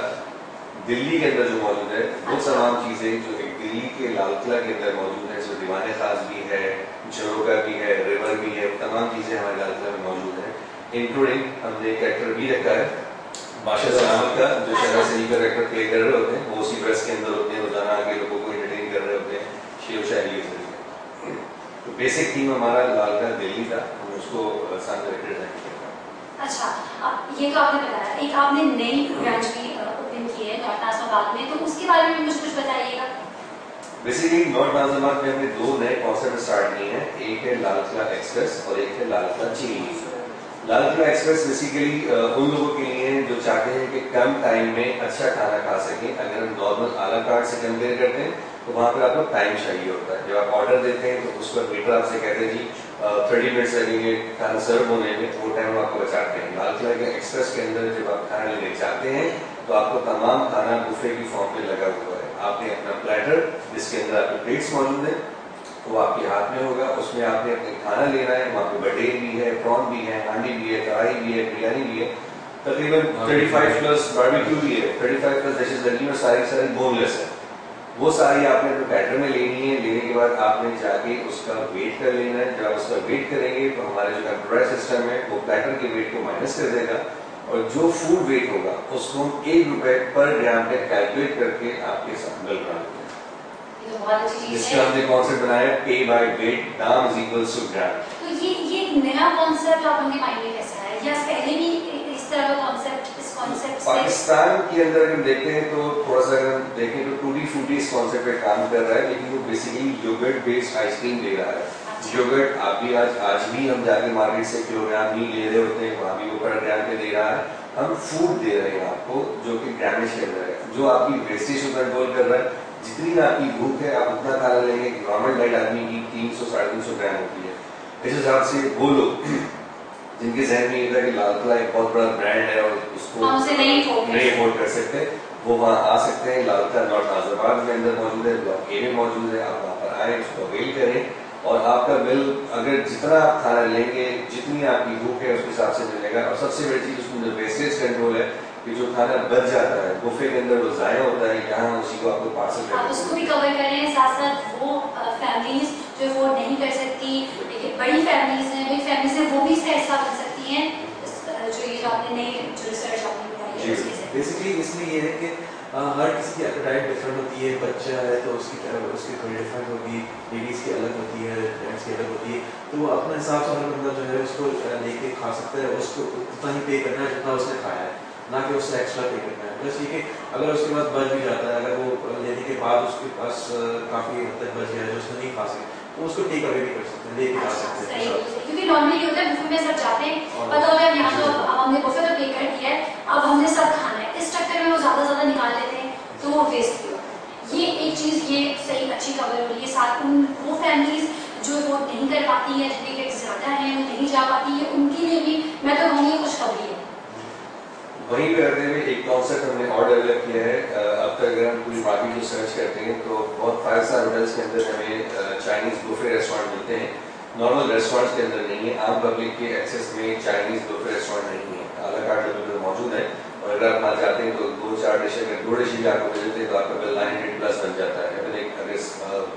दिल्ली के अंदर जो मौजूद है वो तमाम चीज़ें जो एक दिल्ली के लाल किला के अंदर मौजूद है, जो दीवान खास भी है, झरोका भी है, रिवर भी है, तमाम चीज़ें हमारे लाल किला में मौजूद है। इंक्लूडिंग हमने एक एक्टर भी रखा है बादशाह सलामत का, जो शहर से का एक्टर प्ले कर रहे होते हैं, वो उसी ड्रेस के अंदर होते हैं, रोजाना आके लोगों को एंटरटेन कर रहे होते हैं शेर शायरी के जरिए। तो बेसिक थीम हमारा लाल किला दिल्ली था, हम उसको सामने रखकर डिजाइन किया। अच्छा, अब ये तो आपने बताया, एक आपने नई ब्रांच भी ओपन की है नॉर्थ नाज़िमाबाद में, तो उसके बारे में मुझे कुछ बताइएगा। बेसिकली नॉर्थ नाज़िमाबाद में हमने दो नए कॉन्सेप्ट स्टार्ट किए हैं, एक है लाल किला एक्सप्रेस और एक है लाल किला चीनी। लाल किला एक्सप्रेस बेसिकली उन लोगों के लिए जो चाहते हैं कि कम टाइम में अच्छा खाना खा सकें। अगर हम नॉर्मल आला कार्ट से कंपेयर करते हैं तो वहाँ पर आपको टाइम चाहिए होता है। जब आप ऑर्डर देते हैं तो उस पर वेटर आपसे कहते हैं जी थर्टी मिनट्स लगेंगे खाना सर्व होने में, वो टाइम आपको बचाते हैं। लाल किला के एक्सप्रेस के अंदर जब आप खाना लेने चाहते हैं तो आपको तमाम खाना बुफे की फॉर्म में लगा हुआ है। आपने अपना प्लेटर जिसके अंदर आपके प्लेट्स मौजूद है वो आपके हाथ में होगा, उसमें आपने अपने खाना लेना है। वहाँ पे बटेर भी है, प्रॉन भी है, हांडी भी है, कढ़ाई भी है, बिरयानी भी है, तकरीबन पैंतीस प्लस बारबेक्यू भी है, पैंतीस प्लस डिशेस लगी और सारी सारी बोनलेस है। वो सारी आपने अपने बैटर में लेनी है। लेने के बाद आपने जाके उसका वेट कर लेना है। जब आप उसका वेट करेंगे तो हमारे जो कंप्यूटर सिस्टम है वो प्लेटर के वेट को माइनस कर देगा और जो फूड वेट होगा उसको हम एक रुपए पर ग्राम पे कैलकुलेट करके आपके साथ बिल करा देंगे। जिसका हमने कॉन्सेप्ट बनाया पे बाय वेट दाम इज इक्वल्स टू ग्राम। तो ये ये नया कॉन्सेप्ट आपके माइंड में कैसे आया, या पहले भी इस तरह का कॉन्सेप्ट इस कॉन्सेप्ट से पाकिस्तान के अंदर अगर देखते हैं तो थोड़ा सा अगर देखें तो टूटी फूटी इस कॉन्सेप्ट पे काम कर रहा है, लेकिन वो बेसिकली योगर्ट बेस्ड आइसक्रीम दे रहा है। योगर्ट आप भी आज आज भी हम जाके मार्केट से किलोग्राम नहीं ले रहे होते हैं, वहाँ भी वो पर ग्राम पे दे रहा है। हम फूड दे रहे हैं आपको जो कि ग्रामेज के अंदर है, जो आपकी वेस्टेज को कंट्रोल कर रहा है। जितनी आपकी भूख है आप उतना खाना लेंगे। नॉर्मल डाइट आदमी की तीन सौ साढ़े तीन सौ ग्राम होती है। इस हिसाब से वो लोग जिनके जहन में ये था कि लाल किला एक बहुत बड़ा ब्रांड है और उसको नहीं अफोर्ड कर सकते, वो वहाँ आ सकते हैं। लाल किला नॉर्थ नाज़िमाबाद में अंदर मौजूद है, ब्लॉक ए में मौजूद है। आप वहाँ पर आए, उसको अवेल करें और आपका बिल अगर जितना आप खाना लेंगे, जितनी आपकी भूख है उसके हिसाब से मिलेगा। और सबसे बड़ी चीज उसमें जो वेस्टेज कंट्रोल है कि जो खाना बच जाता है बुफे के अंदर वो ज़ाया होता है, यहाँ उसी को आपको पार्सल करना है। उसको भी कवर करें, साथ साथ वो फैमिलीज जो अफोर्ड नहीं कर सकती, लेकिन बड़ी फैमिलीज हैं, बिग फैमिलीज हैं, वो भी इसका हिस्सा बन सकती हैं। जो ये जो आपने नई जो रिसर्च आपने बताई है बेसिकली इसमें ये है कि आ, हर किसी की एपेटाइट डिफरेंट होती है। बच्चा है तो उसकी उसकी थोड़ी डिफरेंट होगी, लेडीज़ की अलग होती है, जेंट्स की अलग होती है। तो वो अपने हिसाब से हर बंदा जो है उसको लेके खा सकता है, उसको उतना ही पे करना है जितना उसने खाया है, ना कि उससे एक्स्ट्रा पे करना है। बस ये कि अगर उसके बाद बच भी जाता है, अगर वो लेने के बाद उसके पास काफ़ी हद तक बच गया है जो उसने नहीं खा सके, तो उसको टेक अवे भी कर सकते हैं, लेके जा सकते हैं। क्योंकि नॉर्मली होता है बुफे में सब जाते हैं, पता होता है यहाँ तो हमने बुफे तो पे कर दिया है, अब हमने सब खाना है, इस चक्कर में वो ज़्यादा ज़्यादा निकाल लेते हैं तो वो वेस्ट भी होता है। ये एक चीज़ ये सही अच्छी कवर हो रही है। साथ उन वो फैमिलीज जो वो नहीं कर पाती है, जिनके टैक्स ज़्यादा है, वो नहीं जा पाती है, उनके लिए भी मैं तो कहूँगी खुशखबरी है। वहीं पे करते हुए एक कॉन्सेप्ट हमने और डेवलप किया है। अब तक अगर हम पूरी मार्केट में सर्च करते हैं तो बहुत फाइव स्टार होटल्स के अंदर हमें चाइनीज बुफे रेस्टोरेंट मिलते हैं, नॉर्मल रेस्टोरेंट्स के अंदर नहीं है। आम पब्लिक के एक्सेस में चाइनीज बुफे रेस्टोरेंट नहीं है, आला कार्ट लेवल मौजूद है। और अगर आप वहाँ जाते हैं तो दो चार डिश अगर दो डिश भी आपको मिलते हैं तो आपका बिल नाइन हंड्रेड प्लस बन जाता है। अगर एक अगर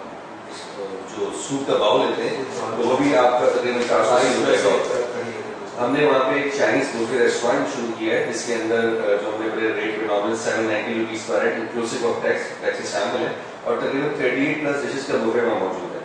जो सूप का बाउल लेते हैं तो वो भी आपका तकरीबन चार सौ अस्सी रुपये का होता है। हमने वहाँ पे एक चाइनीज बुफे रेस्टोरेंट शुरू किया है जिसके अंदर जो हमने बड़े रेट पे normal seven ninety rupees per है, इंक्लूसिव ऑफ टैक्स, टैक्स शामिल है, और तकरीबन थर्टी एट प्लस डिशेज का बुफे वहाँ मौजूद है।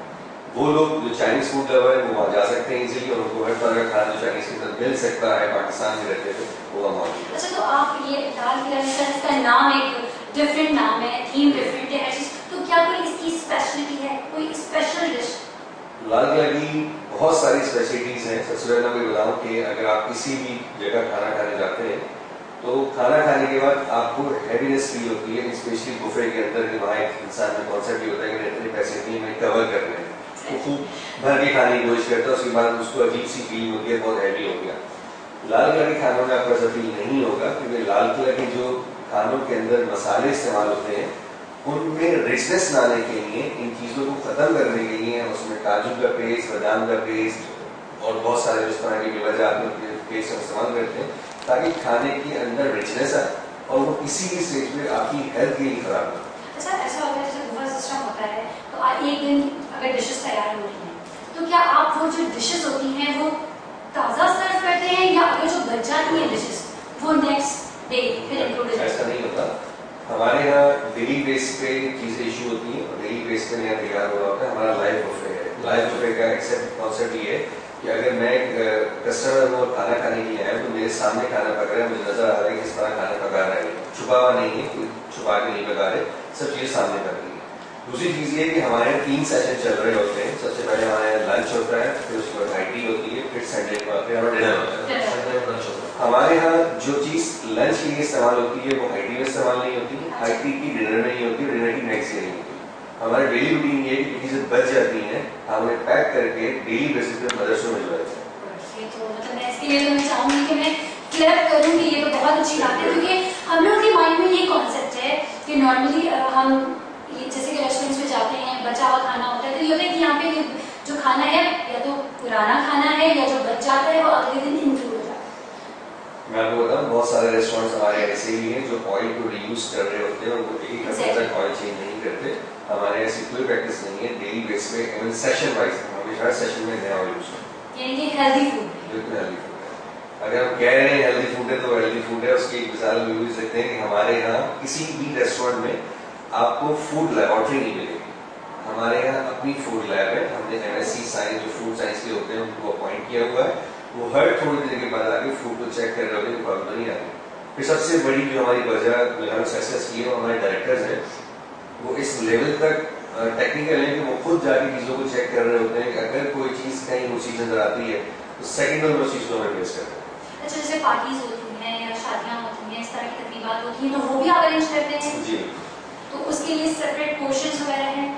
वो लोग जो चाइनीज फूड लवर है वो वहाँ जा सकते हैं इजीली, और उनको हर तरह का खाना जो चाइनीज के अंदर मिल सकता है पाकिस्तान में रहते थे वो वहाँ मौजूद है। अच्छा, तो आप ये लाल किला इसका नाम एक डिफरेंट नाम है, थीम डिफरेंट है, तो क्या कोई इसकी स्पेशलिटी है, कोई स्पेशल डिश? लाल किला की बहुत सारी स्पेशलिटीज हैं। सबसे पहले मैं बताऊँ कि अगर आप किसी भी जगह खाना खाने जाते हैं तो खाना खाने के बाद आपको हैवीनेस फील होती है, स्पेशली बुफे के अंदर कि वहाँ एक इंसान में कॉन्सेप्ट ये होता है कि इतने पैसे नहीं मैं कवर कर रहे हैं, वो खूब भर के खाने की कोशिश करता है, उसके बाद उसको अजीब सी फीलिंग होती है, बहुत हैवी हो गया। लाल किला के खानों में आपको ऐसा फील नहीं होगा, क्योंकि लाल किला के जो खानों के अंदर मसाले इस्तेमाल होते हैं उनमें रिचनेस लाने के लिए, इन चीज़ों को ख़त्म करने के लिए उसमें काजू का पेस्ट, बादाम का पेस्ट और बहुत सारे इस तरह के वजह पेस्ट इस्तेमाल करते हैं ताकि खाने के अंदर रिचनेस आए और वो किसी भी स्टेज पे आपकी हेल्थ के लिए खराब हो। अच्छा, ऐसा होता है जैसे बुफे सिस्टम होता है तो एक दिन अगर डिशेस तैयार हो रही हैं तो क्या आप वो जो डिशेस होती हैं वो ताज़ा सर्व करते हैं, या अगर जो बच जाती हैं डिशेस वो नेक्स्ट डे फिर इंक्लूडेड? ऐसा नहीं होता, हमारे यहाँ डेली बेस पे चीज़ें इशू होती हैं और डेली बेस पे नया तैयार हो रहा होता है। हमारा लाइव बुफे है। लाइव बुफे का एक्सेप्ट कॉन्सेप्ट ये है कि अगर मैं कस्टमर को खाना खाने के लिए आया तो मेरे सामने खाना पक रहा है, मुझे नजर आ रहा है कि किस तरह खाना पका रहा है, छुपा हुआ नहीं है, कोई छुपा के नहीं पका रहे, सब चीज़ें सामने पक रही है। दूसरी चीज़ ये कि हमारे यहाँ तीन सेशन चल रहे होते हैं। सबसे पहले हमारे यहाँ लंच होता है, फिर उसके बाद आई टी होती है, फिर संडे को आते हैं और डिनर होता है। हमारे यहाँ जो चीज़ लंच के लिए इस्तेमाल होती है वो आई टी में इस्तेमाल नहीं होती, आई टी की डिनर में नहीं होती, डिनर की नेक्स्ट डे नहीं होती। हमारा डेली रूटीन ये है कि चीज़ें बच जाती हैं, हम उन्हें पैक करके डेली बेसिस पे मदरसों में भिजवाते हैं। तो मतलब मैं इसके लिए तो मैं चाहूँगी कि मैं क्लियर करूँगी, ये तो बहुत अच्छी बात है, क्योंकि हम लोग के माइंड में ये कॉन्सेप्ट है कि नॉर्मली हम ये जैसे कि रेस्टोरेंट्स में जाते हैं, बचा हुआ खाना होता है, तो ये होता है कि यहाँ पे जो खाना है या तो पुराना खाना है या जो बच जाता है वो अगले दिन इंक्लूड हो जाता है। मैं आपको बताऊँ बहुत सारे रेस्टोरेंट्स हमारे ऐसे ही हैं जो ऑयल को रीयूज कर रहे होते हैं और वो एक हफ्ते तक ऑयल चेंज नहीं करते। हमारे ऐसी कोई प्रैक्टिस नहीं है, डेली बेस पे इवन सेशन वाइज हमेशा हर सेशन में नया ऑयल यूज करते हैं। यानी कि हेल्दी फूड, बिल्कुल हेल्दी फूड है। अगर हम कह रहे हैं हेल्दी फूड है तो हेल्दी फूड है। उसकी एक मिसाल भी यूज सकते हैं कि हमारे यहाँ किसी भी रेस्टोरेंट में आपको फूड लेबोरेटरी नहीं मिलेगी। हमारे यहाँ अपनी फूड लैब है, हमने एम एस सी साइंस जो फूड साइंस के होते हैं उनको अपॉइंट किया हुआ है, वो हर थोड़ी देर के बाद आके फूड को चेक कर रहे होते हैं, प्रॉब्लम नहीं आती। फिर सबसे बड़ी जो हमारी वजह जो सक्सेस की है वो हमारे डायरेक्टर्स हैं, वो इस लेवल तक टेक्निकल है कि वो खुद जाके चीज़ों को चेक कर रहे होते हैं कि अगर कोई चीज़ कहीं वो चीज़ नजर आती है तो सेकेंड में उस चीज़ को हमें बेस करते हैं। अच्छा, जैसे पार्टीज होती हैं या शादियाँ होती हैं, इस तरह की तकरीबात होती हैं, तो वो भी आप अरेंज करते हैं? जी। तो उसके लिए सेपरेट पोर्शंस वगैरह हैं?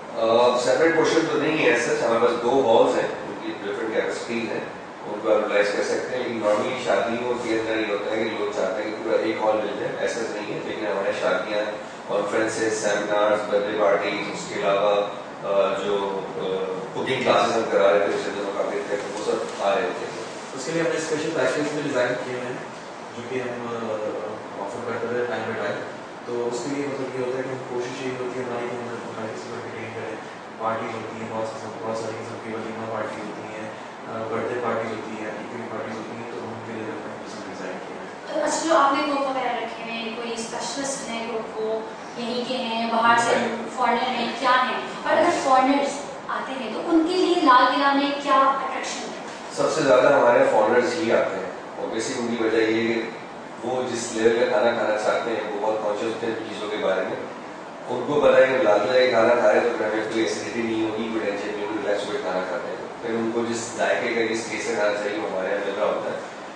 सेपरेट पोर्शन तो नहीं है सच, हमारे पास दो हॉल्स हैं उनकी डिफरेंट कैपेसिटीज हैं, उनको आप यूटिलाइज कर सकते हैं। लेकिन नॉर्मली शादियों के अंदर ये होता है कि लोग चाहते हैं कि पूरा एक हॉल मिल जाए, ऐसा नहीं है। लेकिन हमारे शादियाँ, कॉन्फ्रेंसेस, सेमिनार्स, बर्थडे पार्टीज, उसके अलावा जो कुकिंग क्लासेस हम करा रहे थे उससे जो काफ़ी थे वो सब आ रहे थे। उसके लिए हमने स्पेशल पैकेज में डिज़ाइन किए हैं जो कि हम ऑफर करते थे टाइम बाई टाइम। तो उसके लिए मतलब ये होता है कि हम कोशिश यही होती है हमारी कि हम किसी को एंटरटेन करें। पार्टीज होती हैं बहुत सी, बहुत सारी किस्म की वलीमा पार्टी होती हैं, बर्थडे पार्टीज होती हैं, इवेंट पार्टीज होती हैं, तो उनके लिए हमने डिज़ाइन किया है। तो अच्छा, जो आपने ग्रुप वगैरह रखे हैं, कोई स्पेशलिस्ट हैं ग्रुप को, यहीं के हैं, बाहर से फॉरेनर हैं, क्या हैं? और अगर फॉरेनर्स आते हैं तो उनके लिए लाल किला में क्या अट्रैक्शन है? सबसे ज़्यादा हमारे फॉरेनर्स ही आते हैं और बेसिक उनकी वजह ये है वो जिस लेवल का खाना खाना चाहते हैं वो बहुत कॉन्शियस होते हैं चीज़ों के बारे में। उनको पता है कि लाल किला का खाना खा रहे तो हमें कोई एसिडिटी नहीं होगी, कोई टेंशन नहीं होगी, रिलैक्स होकर खाना खाते हैं। फिर उनको जिस जायके का जिस टेस्ट से खाना चाहिए वो हमारे यहाँ मिल रहा होता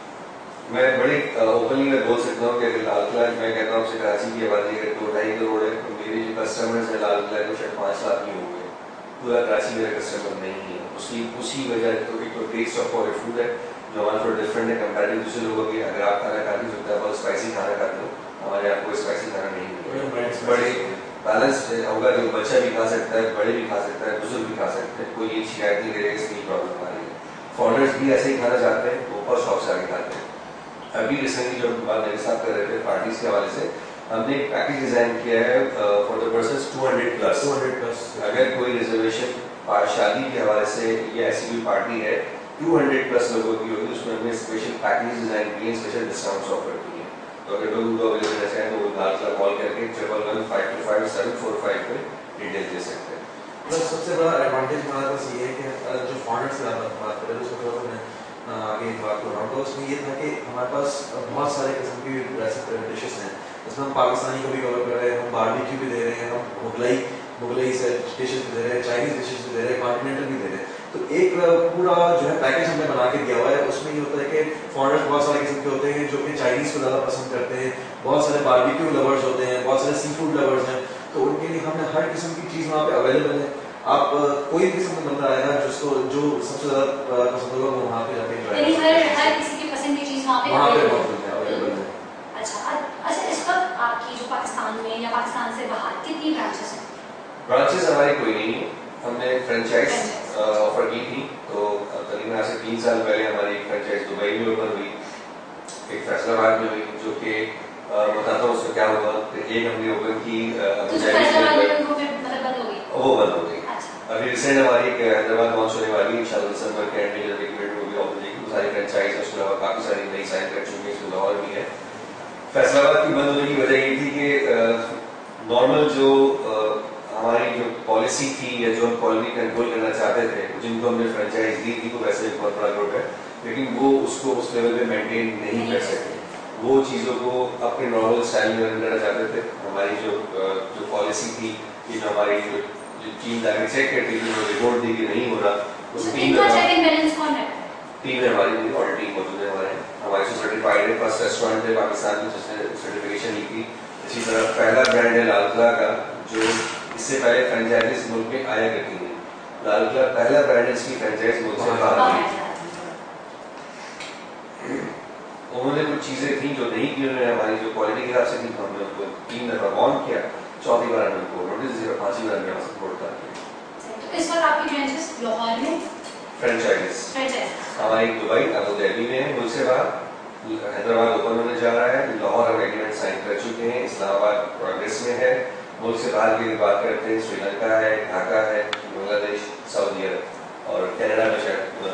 है। मैं बड़ी ओपनली मैं बोल सकता हूँ कि अगर लाल किला, मैं कहता हूँ आपसे कराची की आबादी अगर दो ढाई करोड़ है तो मेरे जो कस्टमर्स हैं लाल किला को शायद पाँच लाख ही हो गए। पूरा कराची मेरा कस्टमर नहीं है। उसकी उसी वजह तो एक तो टेस्ट ऑफ ऑल फूड है जो हमारा थोड़ा डिफरेंट है कंपेरेटिव दूसरे लोगों की। अगर आप खाना खाते हो तो बहुत स्पाइसी खाना खाते हो, हमारे यहाँ कोई स्पाइसी खाना नहीं मिलेगा। बड़े बैलेंस होगा, जो बच्चा भी खा सकता है, बड़े भी खा सकता है, बुजुर्ग भी खा सकते हैं, कोई ये शिकायत नहीं करेगा इसकी प्रॉब्लम आ रही है। फॉरेनर्स भी ऐसे ही खाना चाहते हैं, वो बहुत शौक से आगे खाते हैं। अभी रिसेंटली जो बात मेरे साथ कर रहे थे पार्टीज के हवाले से, हमने एक पैकेज डिजाइन किया है for the person two hundred plus. Two hundred plus अगर कोई रिजर्वेशन शादी के हवाले से या ऐसी कोई पार्टी है टू हंड्रेड प्लस लोगों की होगी, उसमें हमने स्पेशल पैकेज डिजाइन किए, स्पेशल डिस्काउंट्स ऑफर किए हैं। तो अगर लोग उनको अवेलेबल रहते हैं तो वो लाल किला कॉल करके triple one five two five seven four five पे डिटेल दे सकते हैं। प्लस सबसे बड़ा एडवांटेज हमारे पास ये है कि जो फॉरेनर से बात करें उसको थोड़ा सा मैं आगे बात कर रहा हूँ, तो उसमें ये था कि हमारे पास बहुत सारे किस्म की डिशेस हैं, इसमें हम पाकिस्तानी को भी कवर कर रहे हैं, हम बारबेक्यू भी दे रहे हैं, हम मुगलाई मुगलाई से डिशेस भी दे रहे हैं, चाइनीज डिशेस भी दे रहे हैं, कॉन्टिनेंटल भी दे रहे हैं। तो एक पूरा जो है पैकेज हमने बना के दिया हुआ है। उसमें ये होता है कि फॉरेनर्स बहुत सारे किस्म के होते हैं जो कि चाइनीज को ज़्यादा पसंद करते हैं, बहुत सारे बारबेक्यू लवर्स होते हैं, बहुत सारे सी फूड लवर्स हैं, तो उनके लिए हमने हर किस्म की चीज़ वहाँ पे अवेलेबल है। आप कोई किस्म का बंदा आएगा जिसको जो सबसे ज़्यादा पसंद होगा वो वहाँ पे जाके यानी हर हर किसी की पसंद की चीज़ वहाँ पे अवेलेबल है। अच्छा अच्छा, इस वक्त आपकी जो पाकिस्तान में या पाकिस्तान से बाहर कितनी ब्रांचेस हैं? ब्रांचेस हमारी कोई नहीं है, हमने फ्रेंचाइज ऑफर की थी, तो तकरीबन आज से तीन साल पहले हमारी फ्रेंचाइज दुबई में ओपन हुई, एक फैसलाबाद में हुई, जो कि बताता हूँ उसमें क्या हुआ। एक हमने ओपन की वो बंद हो गई। अभी रिसेंट हमारी हैदराबाद लॉन्च होने वाली है इंशाल्लाह दिसंबर के एंड में, जब एक मिनट वो भी ओपन होगी, सारी फ्रेंचाइज उसके अलावा काफ़ी सारी नई साइन कर चुकी है, इसमें लाहौर भी है। फैसलाबाद की बंद होने की वजह ये थी कि नॉर्मल जो हमारी जो पॉलिसी थी या जो हम कॉलोनी कंट्रोल करना चाहते थे, जिनको हमने फ्रेंचाइज दी थी, तो वैसे एक बहुत बड़ा ग्रुप है, लेकिन वो उसको उस लेवल पे मेंटेन नहीं कर सके। वो चीज़ों को अपने नॉर्मल स्टाइल में रन करना चाहते थे। हमारी जो जो पॉलिसी थी कि जो हमारी जो टीम जाकर चेक करती थी, वो रिपोर्ट दी कि नहीं हो रहा, उस टीम टीम है हमारी ऑल टीम मौजूद है हमारे हमारे से सर्टिफाइड है। फर्स्ट रेस्टोरेंट है पाकिस्तान में जिसने सर्टिफिकेशन ली थी। इसी तरह पहला ब्रांड है लाल किला का, जो इससे पहले फ्रेंचाइज मुल्क में आया करती थी। लाल किला पहला ब्रांड है इसकी फ्रेंचाइज मुल्क से बाहर आई। उन्होंने कुछ चीजें थी जो नहीं की उन्होंने, हमारी जो क्वालिटी के हिसाब से थी, हमने उनको तीन दफा वार्न किया, चौथी बार हमने उनको नोटिस दिया, पांचवी बार हमने सपोर्ट किया। इस वक्त आपकी ब्रांचेस लाहौर में फ्रेंचाइज हमारी दुबई अबू धाबी में है, मुल्क से बाहर हैदराबाद ओपन होने जा रहा है, लाहौर हम एग्रीमेंट साइन कर चुके हैं, इस्लामाबाद प्रोग्रेस में है। मुल्क से बाहर की बात करते हैं, श्रीलंका है, ढाका है, बांग्लादेश, सऊदी अरब और कनाडा में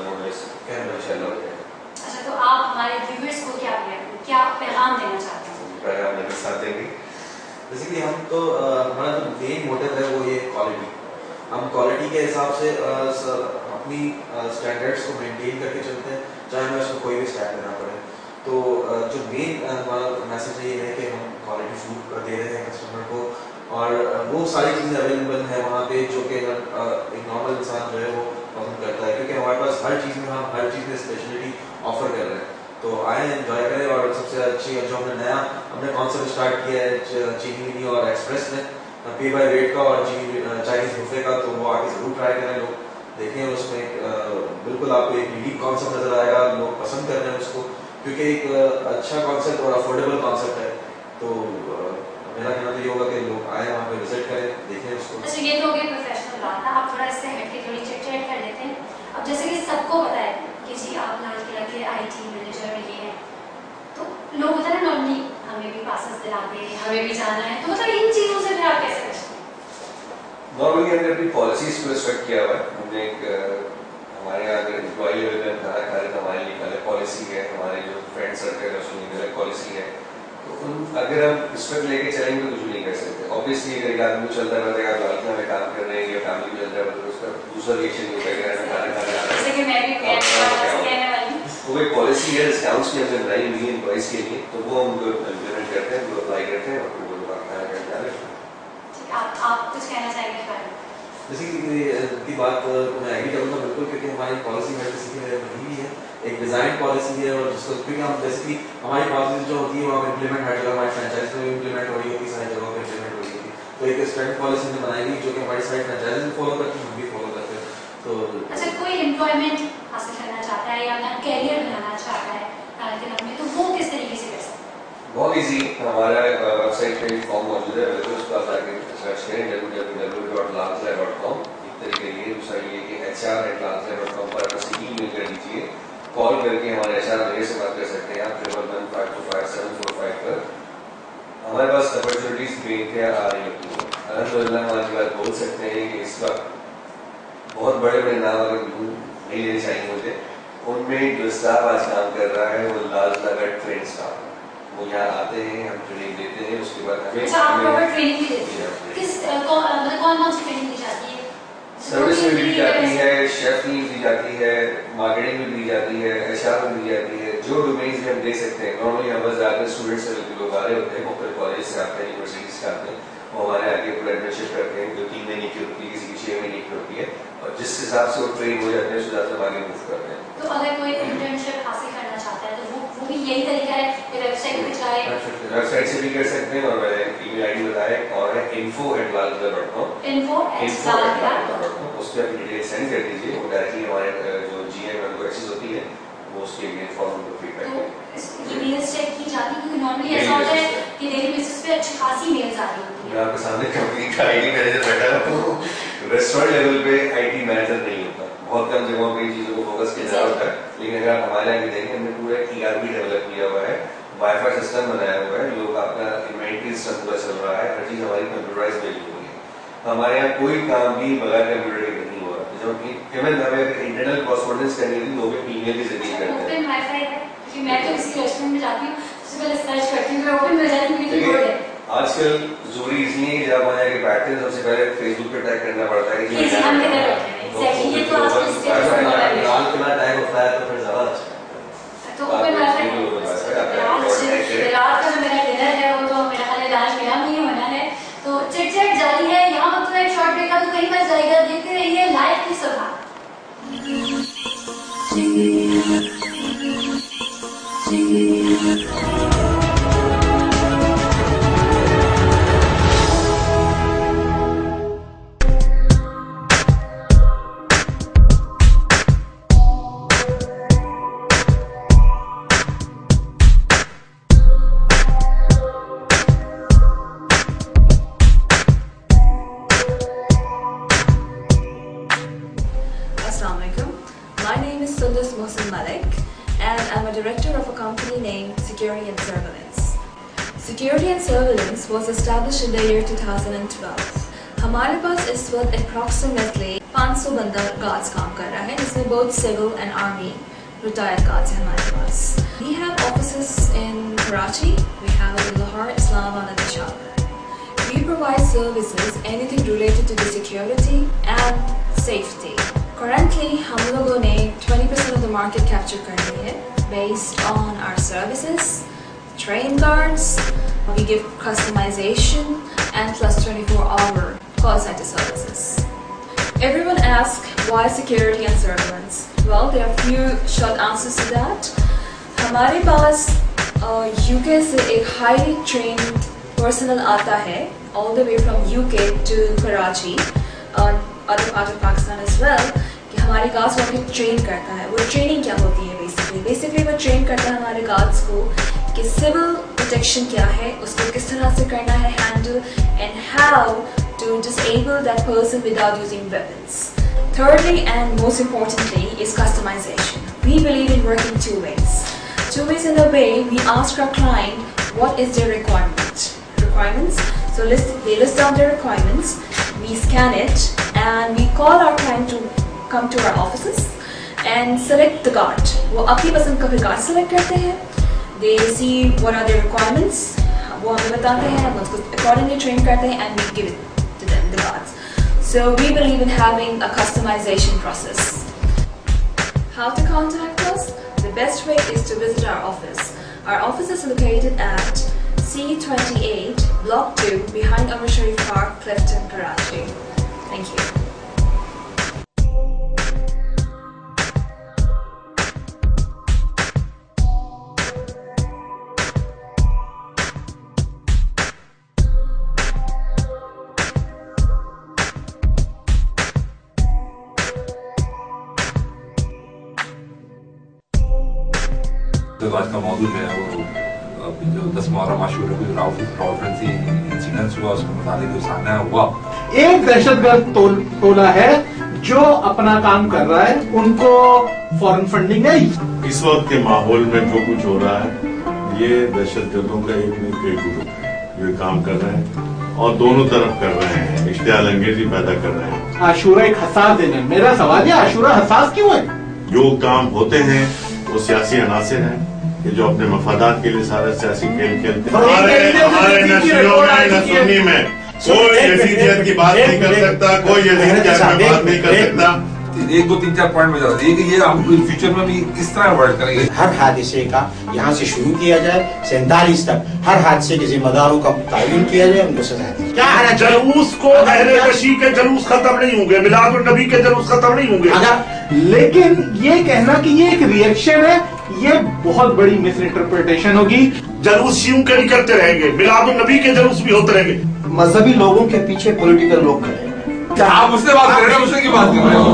शायद। अच्छा, तो आप हमारे व्यूअर्स को क्या क्या पैगाम देना चाहते हैं? पैगाम देना चाहते हैं बेसिकली हम तो हमारा जो मेन मोटिव है वो ये क्वालिटी, हम क्वालिटी के हिसाब से अपनी स्टैंडर्ड्स को मेंटेन करके चलते हैं, चाहे हमें उसको कोई भी स्टैंड देना पड़े। तो जो मेन हमारा मैसेज ये है कि हम क्वालिटी फूड दे रहे हैं कस्टमर को, और वो सारी चीज़ें अवेलेबल है वहाँ पे जो कि एक नॉर्मल इंसान जो है वो पसंद करता है, क्योंकि हमारे पास हर चीज़ में हम हर चीज़ में स्पेशलिटी ऑफर कर रहे हैं। तो आए एंजॉय करें। और सबसे अच्छी जो हमने नया हमने कॉन्सेप्ट स्टार्ट किया है चीनी मिनी और एक्सप्रेस में, पे बाय वेट का और चीनी चाइनीज बुफे का, तो वो आके जरूर ट्राई करें, लोग देखें। उसमें बिल्कुल आपको एक यूनिक कॉन्सेप्ट नजर आएगा, लोग पसंद कर रहे हैं उसको, क्योंकि एक अच्छा कॉन्सेप्ट और अफोर्डेबल कॉन्सेप्ट है। तो मेरा कहना तो ये होगा कि लोग आए वहाँ पे विजिट करें, देखें उसको। अच्छा, ये तो हो गई प्रोफेशनल बात है, आप थोड़ा इससे हट के थोड़ी चिट चैट कर देते हैं। अब जैसे कि सबको पता है कि जी आप लाल किला के आईटी मैनेजर ये हैं, तो लोग होता है ना नॉर्मली हमें भी पासेस दिला दे, हमें भी जाना है, तो मतलब इन चीज़ों से फिर आप कैसे बचते हैं? नॉर्मली हमने अपनी पॉलिसीज को रिस्पेक्ट किया हुआ है। हमने एक हमारे यहाँ अगर एम्प्लॉय लेवल में खाना खा रहे तो हमारे लिए अलग पॉलिसी है, हमारे जो फ्रेंड सर्कल है उसमें अलग पॉलिसी है। तो उन अगर हम रिस्पेक्ट लेके चलेंगे तो कुछ नहीं कर सकते। ऑब्वियसली अगर एक आदमी चलता रहता है, लाल किला में काम कर रहे हैं या फैमिली में चल रहा है, तो उसका दूसरा रिएक्शन नहीं होता है खाना खाने आ रहा है। वो एक पॉलिसी है डिस्काउंट्स की हमने बनाई हुई है एम्प्लॉइज के लिए, तो वो हम इम्प्लीमेंट करते हैं, वो अप्लाई करते हैं और वो लोग खाना खाने जा रहे हैं। आप आप कुछ कहना चाहेंगे? जैसे कि की बात मैं एग्री करूँगा बिल्कुल, क्योंकि हमारी पॉलिसी में किसी की बनी हुई है, एक डिज़ाइन पॉलिसी है, और जिसको क्योंकि हम बेसिकली हमारी पॉलिसी जो होती है वो हम इम्प्लीमेंट हर जगह हमारी फ्रेंचाइज में इम्प्लीमेंट हो रही होती है, सारी जगहों पर इम्प्लीमेंट हो रही होती है। तो एक स्टैंडर्ड पॉलिसी हमने बनाई हुई जो कि हमारी सारी फ्रेंचाइज में फॉलो करती है, हम भी फॉलो करते हैं। तो अच्छा, कोई एम्प्लॉयमेंट हासिल करना चाहता है या अपना कैरियर बनाना चाहता है लाल किला में, तो वो किस तरीके से कर सकता है? बहुत ईजी, हमारा वेबसाइट पे फॉर्म मौजूद है, उस पर जाके सर्च करें W W W dot Lal Qila dot com. एक तरीके ये, दूसरा ये कि H R at Lal Qila dot com पर अपनी ईमेल कर दीजिए, कॉल करके हमारे एच आर मेरे से बात कर सकते हैं आप triple one five two five seven four five पर। हमारे पास अपॉर्चुनिटीज बेहतर आ रही होती है। अलहमदुलिल्लाह हम आज बात बोल सकते हैं कि इस वक्त बहुत बड़े बड़े नाम अगर नहीं लेने चाहिए मुझे, उनमें जो स्टाफ आज काम कर रहा है वो लाल किला का ट्रेन स्टाफ, वो यहाँ आते हैं, हम ट्रेनिंग देते हैं, उसके बाद हमें अच्छा, आप प्रॉपर ट्रेनिंग भी देते हैं? किस कौन कौन सी ट्रेनिंग दी जाती है? सर्विस में भी दी जाती है, शेफ में दी जाती है, मार्केटिंग में दी जाती है, एचआर में दी जाती है। जो डोमेन्स में हम दे सकते हैं, नॉर्मली हमारे ज्यादा स्टूडेंट्स लोग आ रहे होते हैं, मुख्तलिफ कॉलेज से आते हैं, यूनिवर्सिटीज से आते हैं, वो हमारे आगे पूरा इंटर्नशिप करते हैं, जो तीन महीने की होती है, किसी की छह महीने की होती है, और जिस हिसाब से वो ट्रेन हो जाते हैं उस हिसाब से हम आगे मूव करते हैं। तो अगर कोई इंटर्नशिप हासिल करना चाहता है तो वो वो भी यही तरीका है कि वेबसाइट पे जाए, वेबसाइट से भी कर सकते हैं, और मैंने ईमेल आईडी बताया और है info at lalkela dot com, info at lalkela dot com, उस पर अपनी डिटेल सेंड कर दीजिए, वो डायरेक्टली हमारे जो जीएम उनको एक्सेस होती है, वो उसके लिए फॉर्म को फीडबैक तो ईमेल्स चेक की जाती है, क्योंकि नॉर्मली ऐसा होता है कि डेली बेसिस पे अच्छी खासी मेल्स आ रही होती है। मैं आपके सामने कंपनी का आईटी मैनेजर बैठा है, तो रेस्टोरेंट लेवल पे आईटी मैनेजर नहीं होता, बहुत कम जगहों पे चीजों को फोकस किया जा होता है, लेकिन अगर आप हमारे यहाँ देखें, हमने पूरा ईआरपी डेवलप किया हुआ है, वाईफाई सिस्टम बनाया हुआ है, लोग आपका इन्वेंटरी सिस्टम पूरा चल रहा है, हर चीज हमारी कंप्यूटराइज बिल्ड हुई है। हमारे यहाँ कोई काम भी बगैर कंप्यूटर के नहीं हो रहा, जो कि इवन हमें इंटरनल कॉरेस्पॉन्डेंस करनी थी वो भी ईमेल के जरिए करते हैं। ओपन वाईफाई है, क्योंकि मैं तो किसी रेस्टोरेंट में जाती हूँ सबसे पहले सर्च करती हूँ, ओपन मिल जाती है, कीबोर्ड है। आजकल जरूरी इसलिए कि जब वहाँ जाके बैठते हैं सबसे पहले फेसबुक पे टैग करना पड़ता है कि हम किधर बैठे हैं, एग्जैक्टली, ये तो आजकल स्टेटस हो रहा है। लाल किला टैग होता है तो फिर ज्यादा अच्छा। तो ओपन वाईफाई रात का जो मेरा डिनर है वो तो मेरा खाली लंच मेरा नहीं होना है, तो चिट चैट जारी है यहाँ मतलब एक शॉर्ट ब्रेक का तो कहीं मच जाएगा, देखते रहिए लाइव की सभा। My name is Sundas Mohsin Malik and I'm a director of a company named Security and Surveillance. Security and Surveillance was established in the year two thousand twelve. हमारे पास इस वक्त approximately five hundred बंदा guards काम कर रहा है, जिसमें both civil and army retired guards हैं हमारे पास. We have offices in Karachi, we have in Lahore, Islamabad and Peshawar. We provide services anything related to the security and safety. Currently, हम लोगों ने twenty percent of the market capture कर ली है based on our services, train guards, we give customization and plus twenty-four hour call center services. Everyone asks why security and surveillance? Well, there are few short answers to that. हमारे पास U K से एक highly trained personnel आता है all the way from U K to Karachi और other part of Pakistan as well, कि हमारे guards को भी ट्रेन करता है। वो ट्रेनिंग क्या होती है बेसिकली बेसिकली वो ट्रेन करता है हमारे गार्ड्स को कि सिविल प्रोटेक्शन क्या है, उसको किस तरह से करना है handle, and how to disable that person without using weapons. Thirdly and most importantly is customization. We believe in working two ways. Two ways in the way we ask our client what is their requirement. Requirements. So list, they list down their requirements. We scan it and we call our client to come to our offices and select the guard. वो अपनी पसंद का फिर guard select करते हैं. They see what are their requirements. वो हमें बताते हैं, हम उसको accordingly train करते हैं and we give it to them, the guards. So we believe in having a customization process. How to contact us? The best way is to visit our office. Our office is located at C twenty-eight, Block two, behind Umar Sharif Park, Clifton, Karachi. Thank you. तो आज का मौजूद है वो जो दस मुहर्रम आशूरा को Rawalpindi incidence हुआ उसके मुताबिक जो सामने हुआ, एक दहशतगर्द टोला है जो अपना काम कर रहा है, उनको फॉरेन फंडिंग है। इस वक्त के माहौल में जो कुछ हो रहा है ये दहशतगर्दों का एक नहीं कई ग्रुप जो काम कर रहे हैं और दोनों तरफ कर रहे हैं, इश्तियाल अंगेजी पैदा कर रहे हैं। आशूरा एक हसास दिन है। मेरा सवाल है आशूरा हसास क्यों है? जो काम होते हैं वो सियासी अनासिर हैं कि जो अपने मफादात के लिए सारा सियासी खेल खेलते हैं। हमारे हमारे न शियों में न सुन्नी में कोई यजीदियत की बात नहीं कर सकता, कोई यजीदियत की बात नहीं कर सकता। एक दो तीन चार पॉइंट में जाता है, ये हम फ्यूचर में भी किस तरह अवॉइड करेंगे। हर हादसे का यहाँ से शुरू किया जाए, सैंतालीस तक हर हादसे के जिम्मेदारों का तयन किया जाए, उनको सजा दी जाए। जलूस को अहले कशी के जलूस खत्म नहीं होंगे, मिलाद उन नबी के जलूस खत्म नहीं होंगे। अगर लेकिन ये कहना कि ये एक रिएक्शन है, ये बहुत बड़ी मिस इंटरप्रिटेशन होगी। जलूस यूं के निकलते रहेंगे, मिलाद उन नबी के जलूस भी होते रहेंगे। मजहबी लोगों के पीछे पॉलिटिकल लोग खड़े हैं। आप उससे बात कर रहे हैं, उससे की बात कर रहे हो।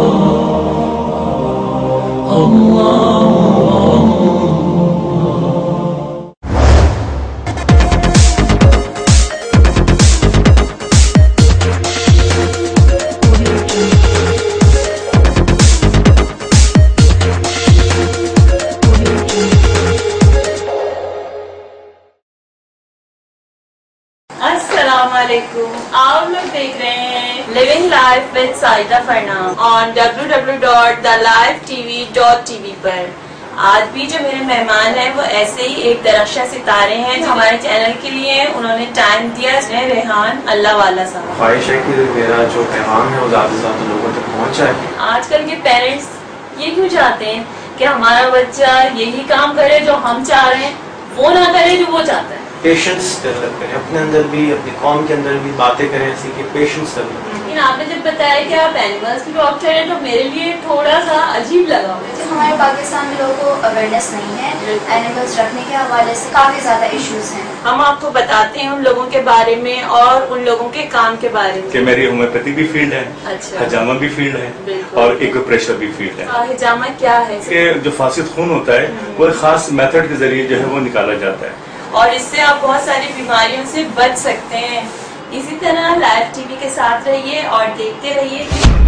अस्सलामुअलैकुम, आप लोग देख रहे हैं living life with Saida Farnam on W W W dot the live T V dot T V पर। आज भी जो मेरे मेहमान हैं वो ऐसे ही एक दरख्शा सितारे हैं जो हमारे चैनल के लिए उन्होंने टाइम दिया है। रेहान अल्लाह वाला साहब। ख्वाहिश है कि मेरा जो पैगाम है वो ज्यादा से ज्यादा लोगों तक पहुँच जाए। आजकल के पेरेंट्स ये क्यों चाहते हैं कि हमारा बच्चा यही काम करे जो हम चाह रहे हैं, वो ना करे जो वो चाहता है। पेशेंस डेवलप करें अपने अंदर भी, अपनी कौम के अंदर भी बातें करें ऐसी कि पेशेंस डेवलप करें। लेकिन आपने जब बताया कि आप एनिमल्स की डॉक्टर हैं तो मेरे लिए थोड़ा सा अजीब लगा। हमारे पाकिस्तान में लोगों को अवेयरनेस नहीं है एनिमल्स रखने के हवाले से, काफी ज्यादा इश्यूज हैं। हम आपको बताते हैं उन लोगों के बारे में और उन लोगों के काम के बारे में। कि मेरी होम्योपैथी भी फील्ड है, अच्छा, हिजामा भी फील्ड है और एक्यूप्रेशर भी फील्ड है। हिजामा क्या है? कि जो फासिद खून होता है वो एक खास मेथड के जरिए जो है वो निकाला जाता है और इससे आप बहुत सारी बीमारियों से बच सकते हैं। इसी तरह लाइव टीवी के साथ रहिए और देखते रहिए।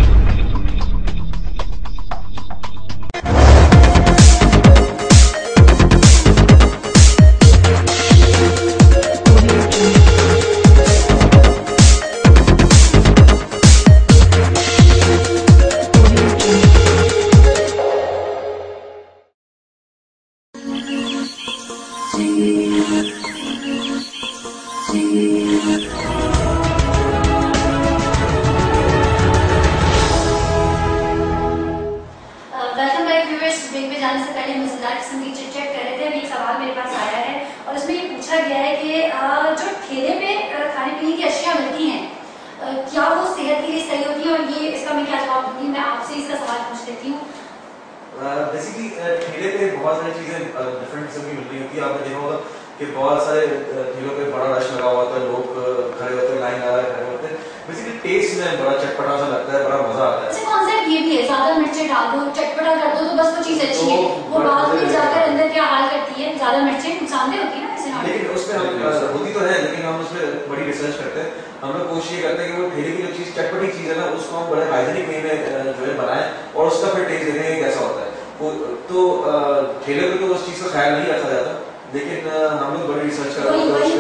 बेसिकली ठेले पे बहुत सारी चीजें डिफरेंट किस्म की मिल रही होती है। आपने देखा होगा कि बहुत सारे ठेलों पे बड़ा रश लगा हुआ होता है, लोग खड़े होते हैं, लाइन लगा खड़े होते हैं। बेसिकली टेस्ट में बड़ा चटपटा सा लगता है, बड़ा मजा आता है। अच्छा, कॉन्सेप्ट ये भी है, ज्यादा मिर्ची डाल दो, चटपटा कर दो तो बस वो चीज अच्छी है, वो बाद में जाकर अंदर क्या हाल करती है। ज्यादा मिर्ची नुकसानदेह होती है ना वैसे। लेकिन उसमें हम होती तो है, लेकिन हम उसमें बड़ी रिसर्च करते हैं। हम लोग कोशिश ये करते हैं कि वो ठेले की जो चीज चटपटी चीज है ना, उसको हम बड़े हाइजीनिक वे में जो है बनाएं और उसका फिर टेस्ट देखें कैसा होता है। तो ठेले पे तो उस चीज का ख्याल नहीं रखा जाता, लेकिन हम लोग बड़ी रिसर्च करते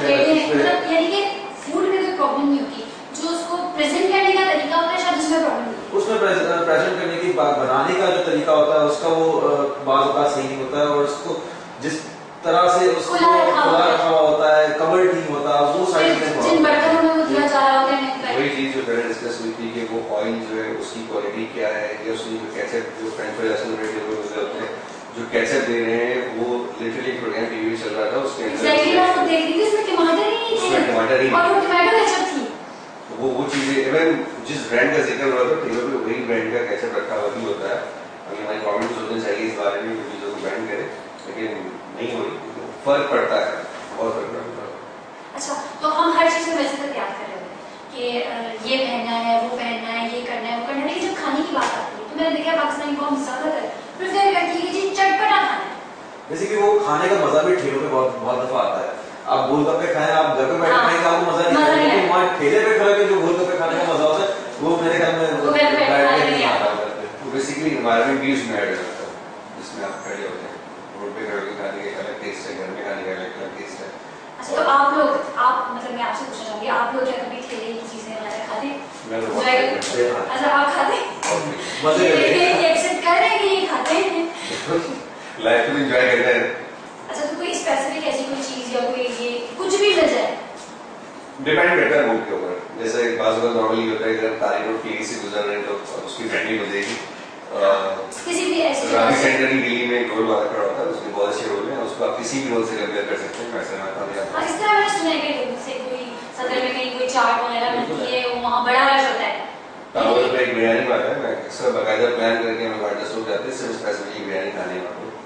हैं। यानी कि फूड में कोई प्रॉब्लम नहीं होती, जो उसको प्रेजेंट करने का तरीका होता है शायद उसमें प्रॉब्लम नहीं होती। उसमें प्रेजेंट करने की बनाने का जो तरीका होता है उसका वो बाज़ औक़ात सही नहीं होता है और उसको जिस तरह से उसको खुला रखा हुआ होता है, कवर्ड नहीं होता, वो सारी चीजें जिन बर्तनों में वो दिया जा रहा होता है। वही चीज जो पहले डिस्कस हुई थी कि वो ऑयल जो है उसकी क्वालिटी क्या है, या उसकी जो कैसेट जो फ्रेंच फ्राइज होते हैं जो कैसेट दे रहे हैं वो लिटरली प्रोग्राम टीवी में चल रहा था, उसके अंदर एग्जैक्टली मैं वो देख रही थी, उसमें टमाटर ही नहीं थे, टमाटर ही और वो टमाटो केचप थी। वो वो चीजें इवन जिस ब्रांड का जिक्र हो रहा था टीवी पे वही ब्रांड का कैसेट रखा हुआ भी होता है। अभी हमारी गवर्नमेंट सोचना चाहिए इस बारे में, चीजों को बैन करे, लेकिन नहीं हो रही, फर्क पड़ता है, बहुत फर्क पड़ता है। अच्छा, तो हम हर चीज में वैसे तो याद कर रहे हैं कि ये पहनना है, वो पहनना है, ये करना है, वो करना है, लेकिन जब खाने की बात आती है तो मैंने देखा पाकिस्तानी कौम ज्यादातर प्रेफर करती है कि जी चटपटा खाना है। जैसे कि वो खाने का मजा भी ठेलों पे बहुत बहुत दफा आता है। आप गोलगप्पे खाएं, आप घर पे बैठ खाएं का आपको मजा नहीं आता, लेकिन वहाँ ठेले पे खड़े के जो गोलगप्पे खाने का मजा होता है वो मेरे ख्याल में नहीं आता। तो बेसिकली एनवायरनमेंट भी उसमें ऐड हो जाता है जिसमें आप खड़े होते हैं। रोड पे खड़े खाने का अलग टेस्ट है, घर में खाने का अलग टेस्ट है। अच्छा, तो आप लोग आप मतलब मैं आपसे पूछना चाहूंगी, आप लोग क्या कभी ठेले की चीजें वगैरह खाते हैं? अच्छा, आप खाते हैं? एक्सेप्ट कर रहे हैं कि ये खाते हैं? लाइफ में एंजॉय करते हैं। अच्छा, तो कोई स्पेसिफिक ऐसी कोई चीज या कोई ये कुछ भी मिल जाए डिपेंड करता है मूड के ऊपर। जैसे बाज़ बार नॉर्मली होता है कि अगर तारीख और फीस से गुजर रहे हैं तो उसकी फैमिली हो जाएगी। किसी भी ऐसे रामी सेंटर की गली में एक रोल वाला खड़ा होता है, उसके बहुत अच्छे रोल हैं, उसको आप किसी भी रोल से कंपेयर कर सकते हैं। वैसे मैं हाँ, इस तरह मैंने सुना है कि जैसे कोई सदर में कहीं कोई चाट वगैरह मिलती है, वो वहाँ बड़ा रश होता है। तावल पे एक बिरयानी आता है, मैं अक्सर बाकायदा प्लान करके मैं वाटर स्टॉप जाते हैं सिर्फ स्पेसिफिकली बिरयानी खाने वहाँ पे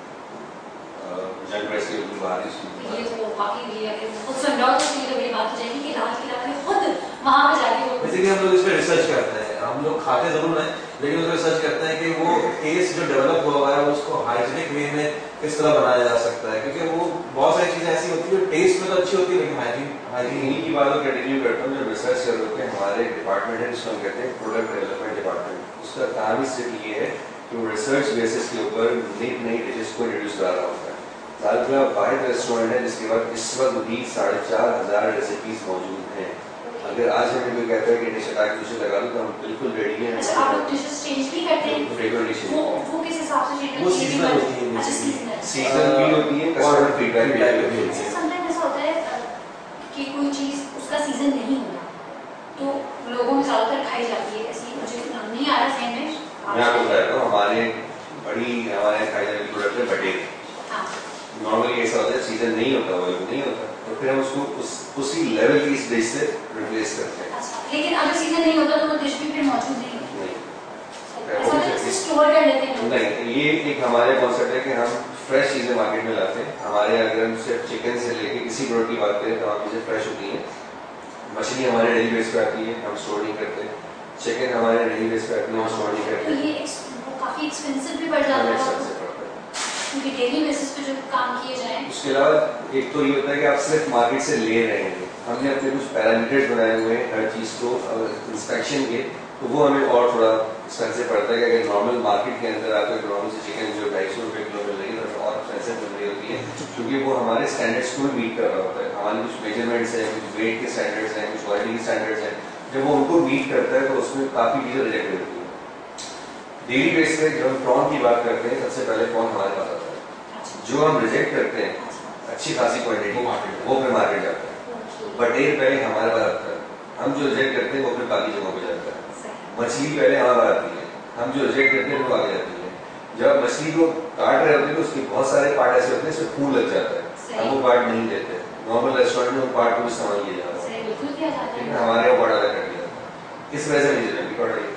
जंग प्रेस के बिल्कुल बाहर ही। ये तो वाकई भी अगर खुद सुन रहा हो तो ये बड़ी बात हो जाएगी कि लाल किला में खुद वहाँ पे जाके बेसिकली हम लोग इस पे रिसर्च करते हैं, हम लोग खाते जरूर हैं लेकिन उसमें रिसर्च करते हैं कि वो टेस्ट जो डेवलप हुआ है वो उसको हाइजीनिक वे में किस तरह बनाया जा सकता है, क्योंकि वो बहुत सारी चीजें ऐसी होती है टेस्ट में तो अच्छी होती है लेकिन हाइजीन हाइजीन इन्हीं की बात कंटिन्यू करता हूँ। जब रिसर्च कर रहे हैं हमारे डिपार्टमेंट है जिसको हम कहते हैं प्रोडक्ट डेवलपमेंट डिपार्टमेंट, उसका काम ही सिर्फ ये है कि वो रिसर्च बेसिस के ऊपर नई नई डिशेस को इंट्रोड्यूस करा रहा होता है। लाल किला वाहिद रेस्टोरेंट है जिसके बाद इस वक्त भी साढ़े चार हजार रेसिपीज मौजूद हैं। अगर आज हमें कोई कहता है कि डिश हटा के दूसरे लगा लो तो हम बिल्कुल रेडी हैं। अच्छा, आप लोग डिशेस चेंज भी करते हैं? रेगुलर डिशेस वो वो किस हिसाब से चेंज करते हैं? वो सीजनल होती है। अच्छा, सीजनल सीजनल भी होती है, कस्टमर फीडबैक भी होती है। समटाइम ऐसा होता है कि कोई चीज उसका सीजन नहीं होता तो लोगों में ज्यादातर खाई जाती है, ऐसी मुझे नहीं आ रहा सही में। मैं आपको बता रहा हूँ हमारे बड़ी हमारे खाई जाने की प्रोडक्ट है बटेर। नॉर्मली ऐसा होता है सीजन नहीं होता, वो नहीं होता तो फिर हम उसको उस उसी लेवल की इस डिश से रिप्लेस करते हैं। अच्छा, लेकिन अगर सीजन नहीं होता तो वो डिश भी फिर मौजूद नहीं है। नहीं ऐसा तो स्टोर कर लेते हैं। नहीं, ये एक हमारे कॉन्सेप्ट है कि हम फ्रेश चीजें मार्केट में लाते हैं। हमारे अगर हम सिर्फ चिकन से लेके किसी प्रोडक्ट की बात करें तो हम चीजें फ्रेश होती हैं। मछली हमारे डेली बेस पे आती है, हम स्टोर नहीं करते। चिकन हमारे डेली बेस पे आती है, हम स्टोर नहीं करते। तो ये काफी एक्सपेंसिव भी पड़ जाता है क्योंकि डेली बेसिस पे जो काम किए जाएं। उसके अलावा एक तो ये होता है कि आप सिर्फ मार्केट से ले रहे हैं, हमने अपने कुछ पैरामीटर्स बनाए हुए हैं हर चीज को इंस्पेक्शन के, तो वो हमें और थोड़ा एक्सपेंसिव पड़ता है कि अगर नॉर्मल मार्केट के अंदर आपको एक नॉर्मल से चिकन जो ढाई सौ रुपये किलो मिल रही है तो और एक्सपेंसिव मिल रही होती है क्योंकि वो हमारे स्टैंडर्ड्स को मीट कर रहा होता है। हमारे कुछ मेजरमेंट्स हैं, कुछ वेट के स्टैंडर्ड्स हैं, कुछ क्वालिटी के स्टैंडर्ड्स हैं, जब वो उनको मीट करता है तो उसमें काफी चीजें रिजेक्ट होती है। डेली बेस पे जब हम प्रॉन की बात करते हैं सबसे पहले प्रॉन हमारे पास आता है, जो हम रिजेक्ट करते हैं अच्छी खासी क्वांटिटी वो फिर मार्केट जाता है। बटेर पहले हमारे पास आता है, हम जो रिजेक्ट करते हैं वो फिर बाकी जगहों पे जाता है। मछली पहले हमारे पास आती है, हम जो रिजेक्ट करते हैं वो आगे जाती है। जब मछली को काट रहे होते हैं तो उसके बहुत सारे पार्ट ऐसे होते हैं इसमें खून लग जाता है, हम वो पार्ट नहीं देते। नॉर्मल रेस्टोरेंट में वो पार्ट को इस्तेमाल किया जाता है लेकिन हमारे वो ऑर्डर कर दिया इस वजह से नहीं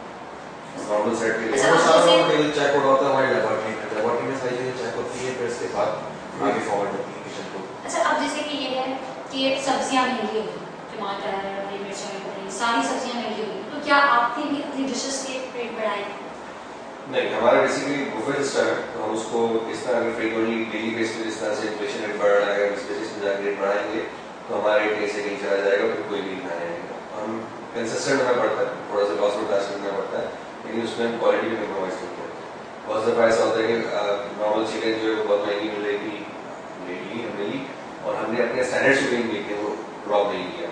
नॉर्मल सेट के लिए चेक होता है हमारे लेबोरेटरी में लेबोरेटरी में सारी चीजें चेक होती है फिर उसके बाद आगे फॉरवर्ड होती है किचन को। अच्छा, अब जैसे कि ये है कि सब्जियां महंगी होगी, टमाटर हरी मिर्च सारी सब्जियां महंगी होगी, तो क्या आपने भी अपनी डिशेस के रेट बढ़ाए? नहीं, हमारा बेसिकली बुफे सिस्टम है तो हम उसको इस तरह अगर फ्रीक्वेंटली डेली बेस पे जिस तरह से इन्फ्लेशन रेट बढ़ रहा है इस बेसिस पे जाकर रेट बढ़ाएंगे तो हमारा रेट कहीं से कहीं चला जाएगा फिर कोई भी नहीं खाएगा। हम कंसिस्टेंट होना पड़ता है, थोड़ा सा लॉस बर्दाश्त करना पड़ता है लेकिन उसमें हम क्वालिटी में कम्प्रोमाइज नहीं करते। बहुत दफा ऐसा होता है कि नॉर्मल चिकन जो है बहुत महंगी मिल रही थी लेली हमने ली और हमने अपने स्टैंडर्ड्स को नहीं देखे वो ड्रॉप नहीं किया।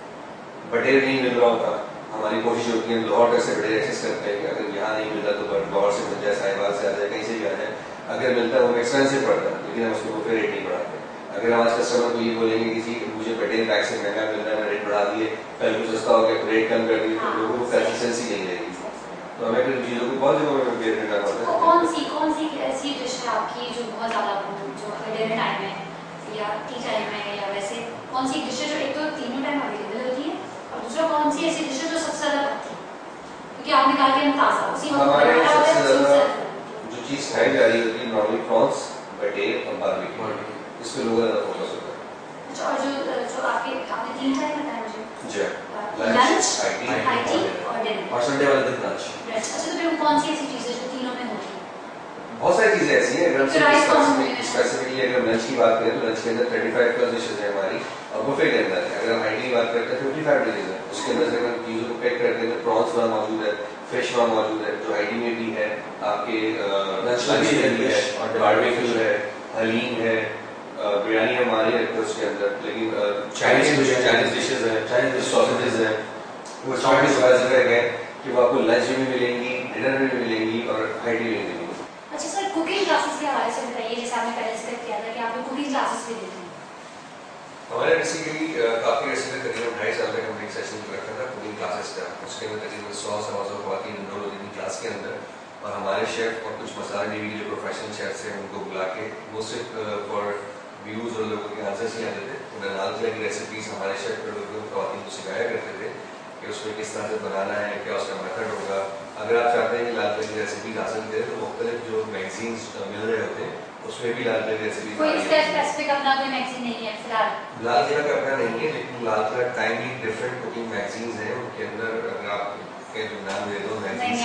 बटेर नहीं मिल रहा होता, हमारी कोशिश होती है लाहौर तक से बटेर एक्सेस करते हैं कि अगर यहाँ नहीं मिलता तो लाहौर से मिल जाए, साहिबाल से आ जाए, कहीं से भी आ जाए। अगर मिलता है वो एक्सपेंसिव पड़ता है लेकिन हम उसको बुफे रेट नहीं बढ़ाते। अगर हमारे कस्टमर को ये बोलेंगे कि जी मुझे बटेर बैग से महंगा मिल रहा है मैं रेट बढ़ा दिए, कल कुछ सस्ता हो गया रेट कम कर दिए तो लोगों को कंसिस्टेंसी नहीं रहेगी। तो हमें फिर चीज़ों को बहुत जगहों में बेयर करना पड़ता है। कौन सी कौन सी ऐसी डिश है आपकी जो बहुत ज़्यादा जो डिनर टाइम है या टी टाइम है या वैसे कौन सी डिश है जो एक तो तीनों टाइम अवेलेबल होती है और दूसरा कौन सी ऐसी डिश है जो सबसे ज़्यादा बनती है? क्योंकि आपने कहा कि हम ताज़ा उसी वक्त हमारे सबसे ज़्यादा जो चीज़ खाई जा रही होती है नॉर्मली प्रॉन्स, बटेर और बारबेक्यू, इस पे लोगों का ज़्यादा फोकस होता है। अच्छा, और जो जो आपके आपने तीन टाइम बताया मुझे जी, लंच, आईटी और डिनर और संडे वाले दिन लंच। अच्छा, तो फिर कौन सी ऐसी चीज़ें जो तीनों में होती है? बहुत सारी चीजें ऐसी हैं। अगर हम स्पेसिफिकली अगर लंच की बात करें तो लंच के अंदर थर्टी फाइव प्लस डिशेज है हमारी और बुफे के अंदर है। अगर हम हाइटी की बात करते हैं फिफ्टी फाइव डिशेज है, उसके अंदर से अगर चीजों को पैक करते हैं तो प्रॉन्स वहाँ मौजूद है, फिश वहाँ मौजूद है जो हाइटी में भी है, आपके लंच में भी है, बारबेक्यू है, हलीम है, बिरयानी हमारी है उसके अंदर, लेकिन चाइनीज चाइनीज डिशेज है, चाइनीज सॉसेजेस है, वो चाइनीज वैसे है कि वो आपको लंच में भी मिलेंगी, डिनर में भी मिलेंगी और हाइटी में भी मिलेंगी। अच्छा सर, कुकिंग क्लासेस के हवाले से बताइए, जैसे आपने पहले जिक्र किया था कि आप लोग कुकिंग क्लासेस भी देते हैं, हमारे बेसिकली काफ़ी ऐसे में तकरीबन ढाई साल तक हमने एक सेशन रखा था कुकिंग क्लासेस का, उसके अंदर तकरीबन सौ सवा सौ खवातीन इनरोल होती थी क्लास के अंदर, और हमारे शेफ और कुछ मसाला टीवी के जो प्रोफेशनल शेफ्स हैं उनको बुला के वो सिर्फ फॉर व्यूज़ और लोगों के आंसर्स नहीं आते थे, उन्हें लाल किला की रेसिपीज़ हमारे शेफ के लोगों को खवातीन को सिखाया करते थे कि उसमें किस तरह से बनाना है, क्या उसका मेथड होगा। अगर आप चाहते हैं कि लाल किला की रेसिपीज हासिल करें तो मुख्तलिफ जो मैगजीन्स मिल रहे होते हैं उसमें भी लाल किला की रेसिपीज कोई इसका स्पेसिफिक अपना कोई मैगजीन नहीं है फिलहाल? लाल किला का अपना नहीं है, लेकिन Lal Qila timely different cooking magazines हैं, उनके अंदर अगर आप के जो नाम दे दो मैगजीन्स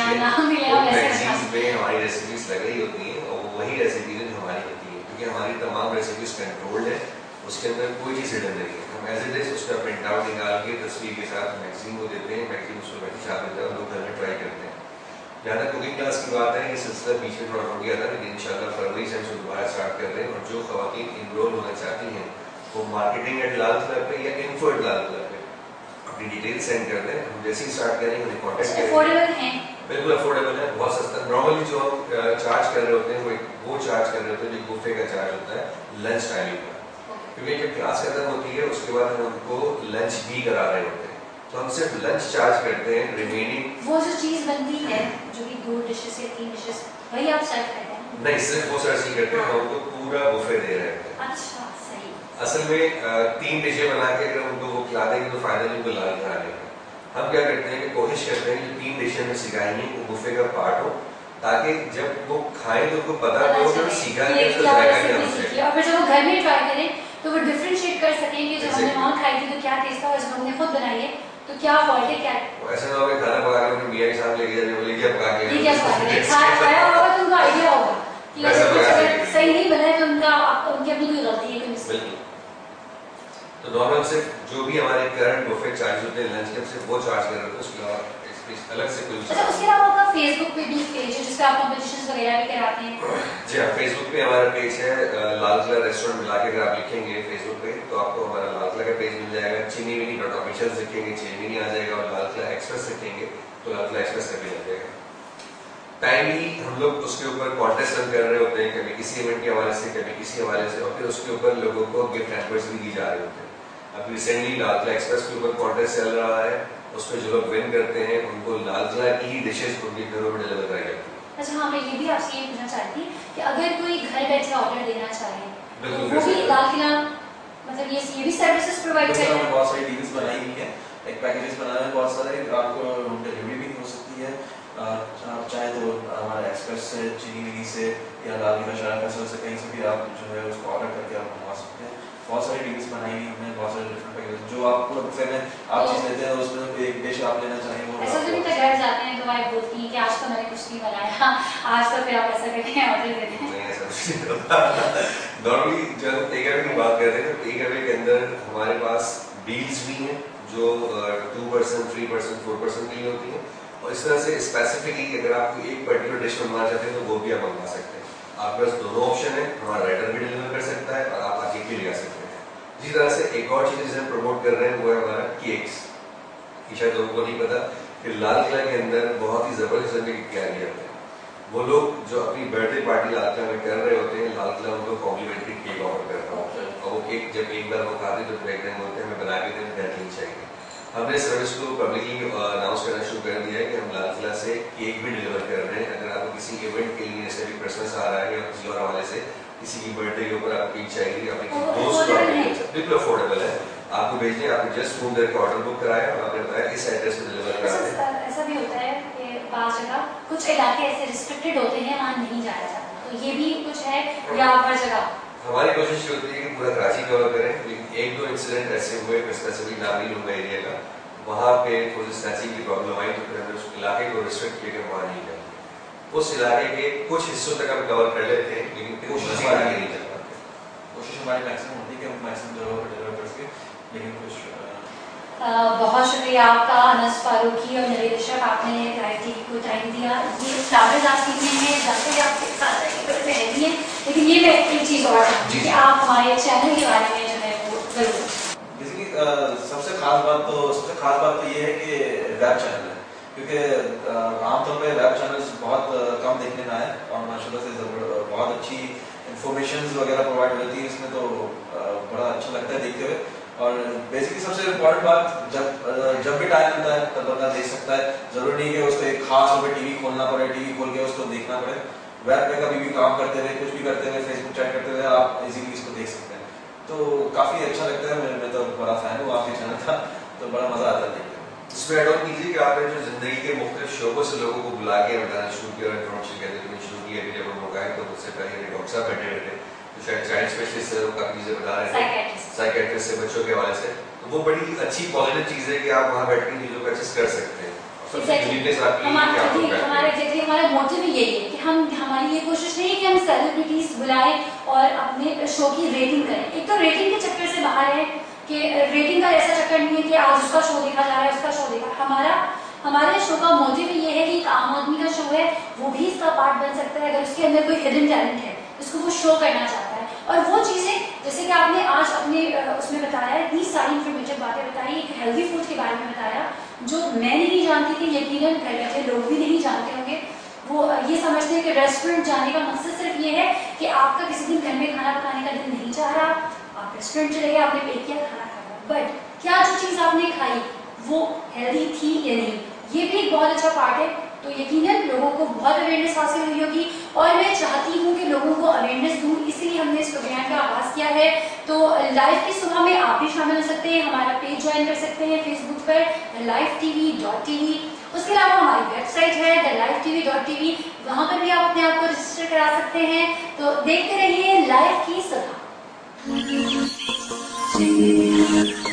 में हमारी रेसिपीज लग रही होती हैं और वही रेसिपीज जो हमारी होती है, क्योंकि हमारी तमाम रेसिपीज कंट्रोल्ड है, उसके अंदर कोई चीज़ हिडन नहीं है। हम एज इट इज उसका प्रिंट आउट निकाल के तस्वीर के साथ मैगजीन को देते हैं, मैगजीन उसको बैठी छाप देता है और लोग घर में ट्राई करते हैं। जहाँ तक कुकिंग क्लास की बात है, ये सिलसिला बीच में थोड़ा हो गया था, लेकिन इंशाल्लाह फरवरी से हम दोबारा स्टार्ट कर रहे हैं, और जो खवातीन इनरोल होना चाहती हैं वो मार्केटिंग एट लाल किला पे या इन्फो एट लाल किला पे अपनी डिटेल सेंड कर दें, हम जैसे ही स्टार्ट करेंगे उन्हें कॉन्टेक्ट करेंगे। अफोर्डेबल है? बिल्कुल अफोर्डेबल है, बहुत सस्ता। नॉर्मली जो हम चार्ज कर रहे होते हैं वो वो चार्ज कर रहे होते हैं जो बुफे का चार्ज होता है लंच टाइमिंग का, क्योंकि जब क्लास खत्म होती है उसके बाद हम उनको लंच भी करा रहे होते हैं, तो हम सिर्फ लंच चार्ज करते हैं। रिमेनिंग वो जो चीज बनती है जो कि दो डिशेस या तीन डिशेस वही आप सर्व करते हैं? नहीं, सिर्फ वो सर्व नहीं करते, हम उनको पूरा बुफे दे रहे हैं। अच्छा, सही। असल में तीन डिशें बना के अगर उनको वो खिला देंगे तो फायदा उनको लाल खिला देंगे। हम क्या करते हैं कि कोशिश करते हैं कि तीन डिशें में सिखाएंगे वो बुफे का पार्ट हो, ताकि जब वो खाएं तो उनको पता हो कि सीखा है तो जाएगा क्या उससे, और फिर जब वो घर में ट्राई करें तो वो डिफरेंशिएट कर सकें कि जब हमने वहाँ खाई थी तो क्या टेस्ट था और जब हमने खुद बनाई है तो क्या फॉल्ट है, क्या ऐसा ना हो कि खाना पका के मियां के साथ लेके जाने बोले क्या पका के ये क्या पका के खाया होगा तो उनको आइडिया होगा कि अगर सही नहीं बना है तो उनका उनकी अपनी कोई गलती है, कोई मिस्टेक है। तो नॉर्मल सिर्फ जो भी हमारे करंट बुफे चार्ज होते हैं लंच के सिर्फ वो चार्ज कर रहे होते हैं, उसके अलावा अलग से कोई। अच्छा, उसके अलावा आपका फेसबुक पे भी पेज है जिसपे आप कॉम्पिटिशंस वगैरह भी कराते हैं? जी हाँ, फेसबुक पे हमारा पेज है लाल किला रेस्टोरेंट मिला के, अगर आप लिखेंगे फेसबुक पे तो आपको हमारा लाल किला का पेज मिल जाएगा। चीनी मिनी डॉट ऑफिशियल लिखेंगे चीनी मिनी आ जाएगा, और लाल किला एक्सप्रेस लिखेंगे तो लाल किला एक्सप्रेस का पेज आ जाएगा। टाइमली हम लोग उसके ऊपर कॉन्टेस्ट रन कर रहे होते हैं, कभी किसी इवेंट के हवाले से कभी किसी हवाले से, और फिर उसके ऊपर लोगों को गिफ्ट हैम्पर्स भी दी जा रहे होते हैं। अब रिसेंटली लाल किला एक्सप्रेस के ऊपर कॉन्टेस्ट चल रहा है, उसमें जो लोग विन करते हैं उनको लाल किला की ही डिशेस उनके घरों में डिलीवर कराई जाती है। अच्छा हाँ, मैं ये भी आपसे ये पूछना चाहती थी कि अगर कोई घर बैठे ऑर्डर देना चाहे तो वो भी लाल किला मतलब ये ये भी सर्विसेज प्रोवाइड करते हैं? बहुत सारी डील्स बनाई हुई है, एक पैकेजेस बनाए हैं बहुत सारे, आपको होम डिलीवरी भी हो सकती है, आप चाहे तो हमारे एक्सप्रेस से चीनी मिनी से या लाल किला शहर फैसल से कहीं से भी आप जो है उसको ऑर्डर करके आप मंगवा सकते हैं। बहुत सारी डील्स बनाई हुई हमने, बहुत सारे डिफरेंट पैकेजेस जो आपको बुफे में आप चीज लेते हैं उसमें एक डिश आप लेना चाहिए वो ऐसा तो नहीं था घर जाते हैं तो वाइफ बोलती है कि आज तो मैंने कुछ नहीं बनाया, आज तो फिर आप ऐसा करते हैं ऑर्डर देते हैं? नहीं, ऐसा कुछ नहीं होता। नॉर्मली जब टेक अवे की बात करते हैं तो टेक अवे के अंदर हमारे पास डील्स भी हैं जो two percent three percent four percent की होती है, और इस तरह से स्पेसिफिकली अगर आपको एक पर्टिकुलर डिश मंगवाना चाहते हैं तो वो भी आप मंगवा सकते हैं। आपके पास दोनों ऑप्शन है, हमारा राइडर भी डिलीवर कर सकता है और आप आके भी ले आ सकते हैं। इसी तरह से एक और चीज जिसे हम प्रमोट कर रहे हैं वो है हमारा केक्स, कि शायद लोगों को नहीं पता कि लाल किला के अंदर बहुत ही जबरदस्त किस्म के केक होते हैं। वो लोग जो अपनी बर्थडे पार्टी लाल किला में कर रहे होते हैं, लाल किला उनको कॉम्प्लीमेंट्री केक ऑफर करता है, और वो केक जब एक बार वो खाते तो एक दिन बोलते हैं हमें बना के दें, घर नहीं चाहिए। हमने सर्विस को पब्लिकली अनाउंस करना शुरू कर दिया है कि हम लाल किला से केक भी डिलीवर कर रहे हैं। अगर आपको किसी इवेंट के लिए जैसे भी क्रिसमस आ रहा है या किसी और हवाले से किसी की बर्थडे के ऊपर आपको केक चाहिए, आपकी दोस्त बिल्कुल अफोर्डेबल है, आपको भेजने आपको जस्ट फोन करके ऑर्डर बुक कराया और आपने बताया इस एड्रेस पे डिलीवर करा दें। ऐसा भी होता है कि बाज़ जगह कुछ इलाके ऐसे रिस्ट्रिक्टेड होते हैं वहाँ नहीं जाया जाता, तो ये भी कुछ है या हर जगह? हमारी कोशिश होती है कि पूरा कराची कवर करें, लेकिन एक दो इंसिडेंट ऐसे हुए स्पेसिफिक नामी लूंगा एरिया का, वहाँ पे थोड़ी स्नैचिंग की प्रॉब्लम आई तो फिर हमने उस इलाके को रिस्ट्रिक्ट किया कि वहाँ नहीं जाए। उस इलाके के कुछ हिस्सों तक हम कवर कर लेते हैं, लेकिन फिर मजीद आगे नहीं चल पाते। कोशिश हमारी मैक्सिमम होती है कि हम मैक्सिमम जगह पर डिलीवर कर सकें, लेकिन कुछ बहुत शुक्रिया आपका अनस फारूकी और नवीद अशरफ, आपने लाइव टीवी को टाइम दिया। ये फ्लावर्स आप सीखने हैं जानते हैं आपके साथ रहती है, लेकिन ये मैं एक चीज़ और चाहूँगी कि आप हमारे चैनल के बारे में जो है वो जरूर। बेसिकली सबसे खास बात तो सबसे खास बात तो ये है कि वेब चैनल है, क्योंकि आमतौर पर वेब चैनल्स बहुत कम देखने में आए और माशाल्लाह से बहुत अच्छी इंफॉर्मेशन वगैरह प्रोवाइड होती है इसमें, तो बड़ा अच्छा लगता है देखते हुए। और बेसिकली सबसे इम्पोर्टेंट बात, जब जब भी टाइम मिलता है तब बंदा देख सकता है। जरूरी नहीं कि उसको एक खास वहाँ टीवी खोलना पड़े, टीवी खोल के उसको देखना पड़े। वेब पे कभी भी काम करते हुए, कुछ भी करते हुए, फेसबुक चैट करते हुए आप इजीली इसको देख सकते हैं। तो काफी अच्छा लगता है, मैं, मैं तो बड़ा फैन हूँ आपके चैनल का, तो बड़ा मजा आता है देखते हुए। इसमें एड ऑन कीजिए कि आपने जो जिंदगी के मुख्तलिफ शोबों से लोगों को बुला के बताना शुरू किया, इंट्रोडक्शन कहते हैं शुरू किया, जब हम लोग आए तो उससे पहले डॉक्टर साहब बैठे रहते, तो शायद चाइल्ड स्पेशलिस्ट से काफी चीजें बता रहे थे, साइकेट्रिस्ट से बच्चों के हवाले से। तो वो बड़ी अच्छी पॉजिटिव चीज है कि आप वहाँ बैठ के चीजों को अच्छे से कर सकते हैं। हमारे जैसे हमारा मोटिव ही यही है कि हम हमारी ये कोशिश नहीं है कि हम सेलिब्रिटीज बुलाएं और अपने शो की रेटिंग करें। एक तो रेटिंग के चक्कर से बाहर है कि रेटिंग का ऐसा चक्कर नहीं है कि आज उसका शो देखा जा रहा है, उसका शो देखा। हमारा हमारे शो का मोटिव ये है कि एक आम आदमी का शो है, वो भी इसका पार्ट बन सकता है अगर उसके अंदर कोई हिडन टैलेंट है, उसको वो शो करना चाहता है। और वो चीजें जैसे कि आपने आज अपने उसमें बताया, इतनी सारी इंफॉर्मेटिव बातें बताई, एक हेल्दी फूड के बारे में बताया जो मैं नहीं जानती थी, यकीनन घर बैठे लोग भी नहीं जानते होंगे। वो ये समझते हैं कि रेस्टोरेंट जाने का मकसद सिर्फ ये है कि आपका किसी दिन घर में खाना पकाने का दिल नहीं चाह रहा, आप रेस्टोरेंट चले गए, आपने पे किया, खाना खाया, बट क्या जो चीज आपने खाई वो हेल्दी थी या नहीं, ये भी एक बहुत अच्छा पार्ट है। तो यकीनन लोगों को बहुत अवेयरनेस हासिल हुई होगी और मैं चाहती हूँ कि लोगों को अवेयरनेस दूँ, इसलिए हमने इस प्रोग्राम का आगाज किया है। तो लाइव की सुबह में आप भी शामिल हो सकते हैं, हमारा पेज ज्वाइन कर सकते हैं फेसबुक पर लाइव टीवी डॉट टीवी। उसके अलावा हमारी वेबसाइट है the live TV dot TV, वहाँ पर भी आप अपने आप को रजिस्टर करा सकते हैं। तो देखते रहिए लाइव की सुबह।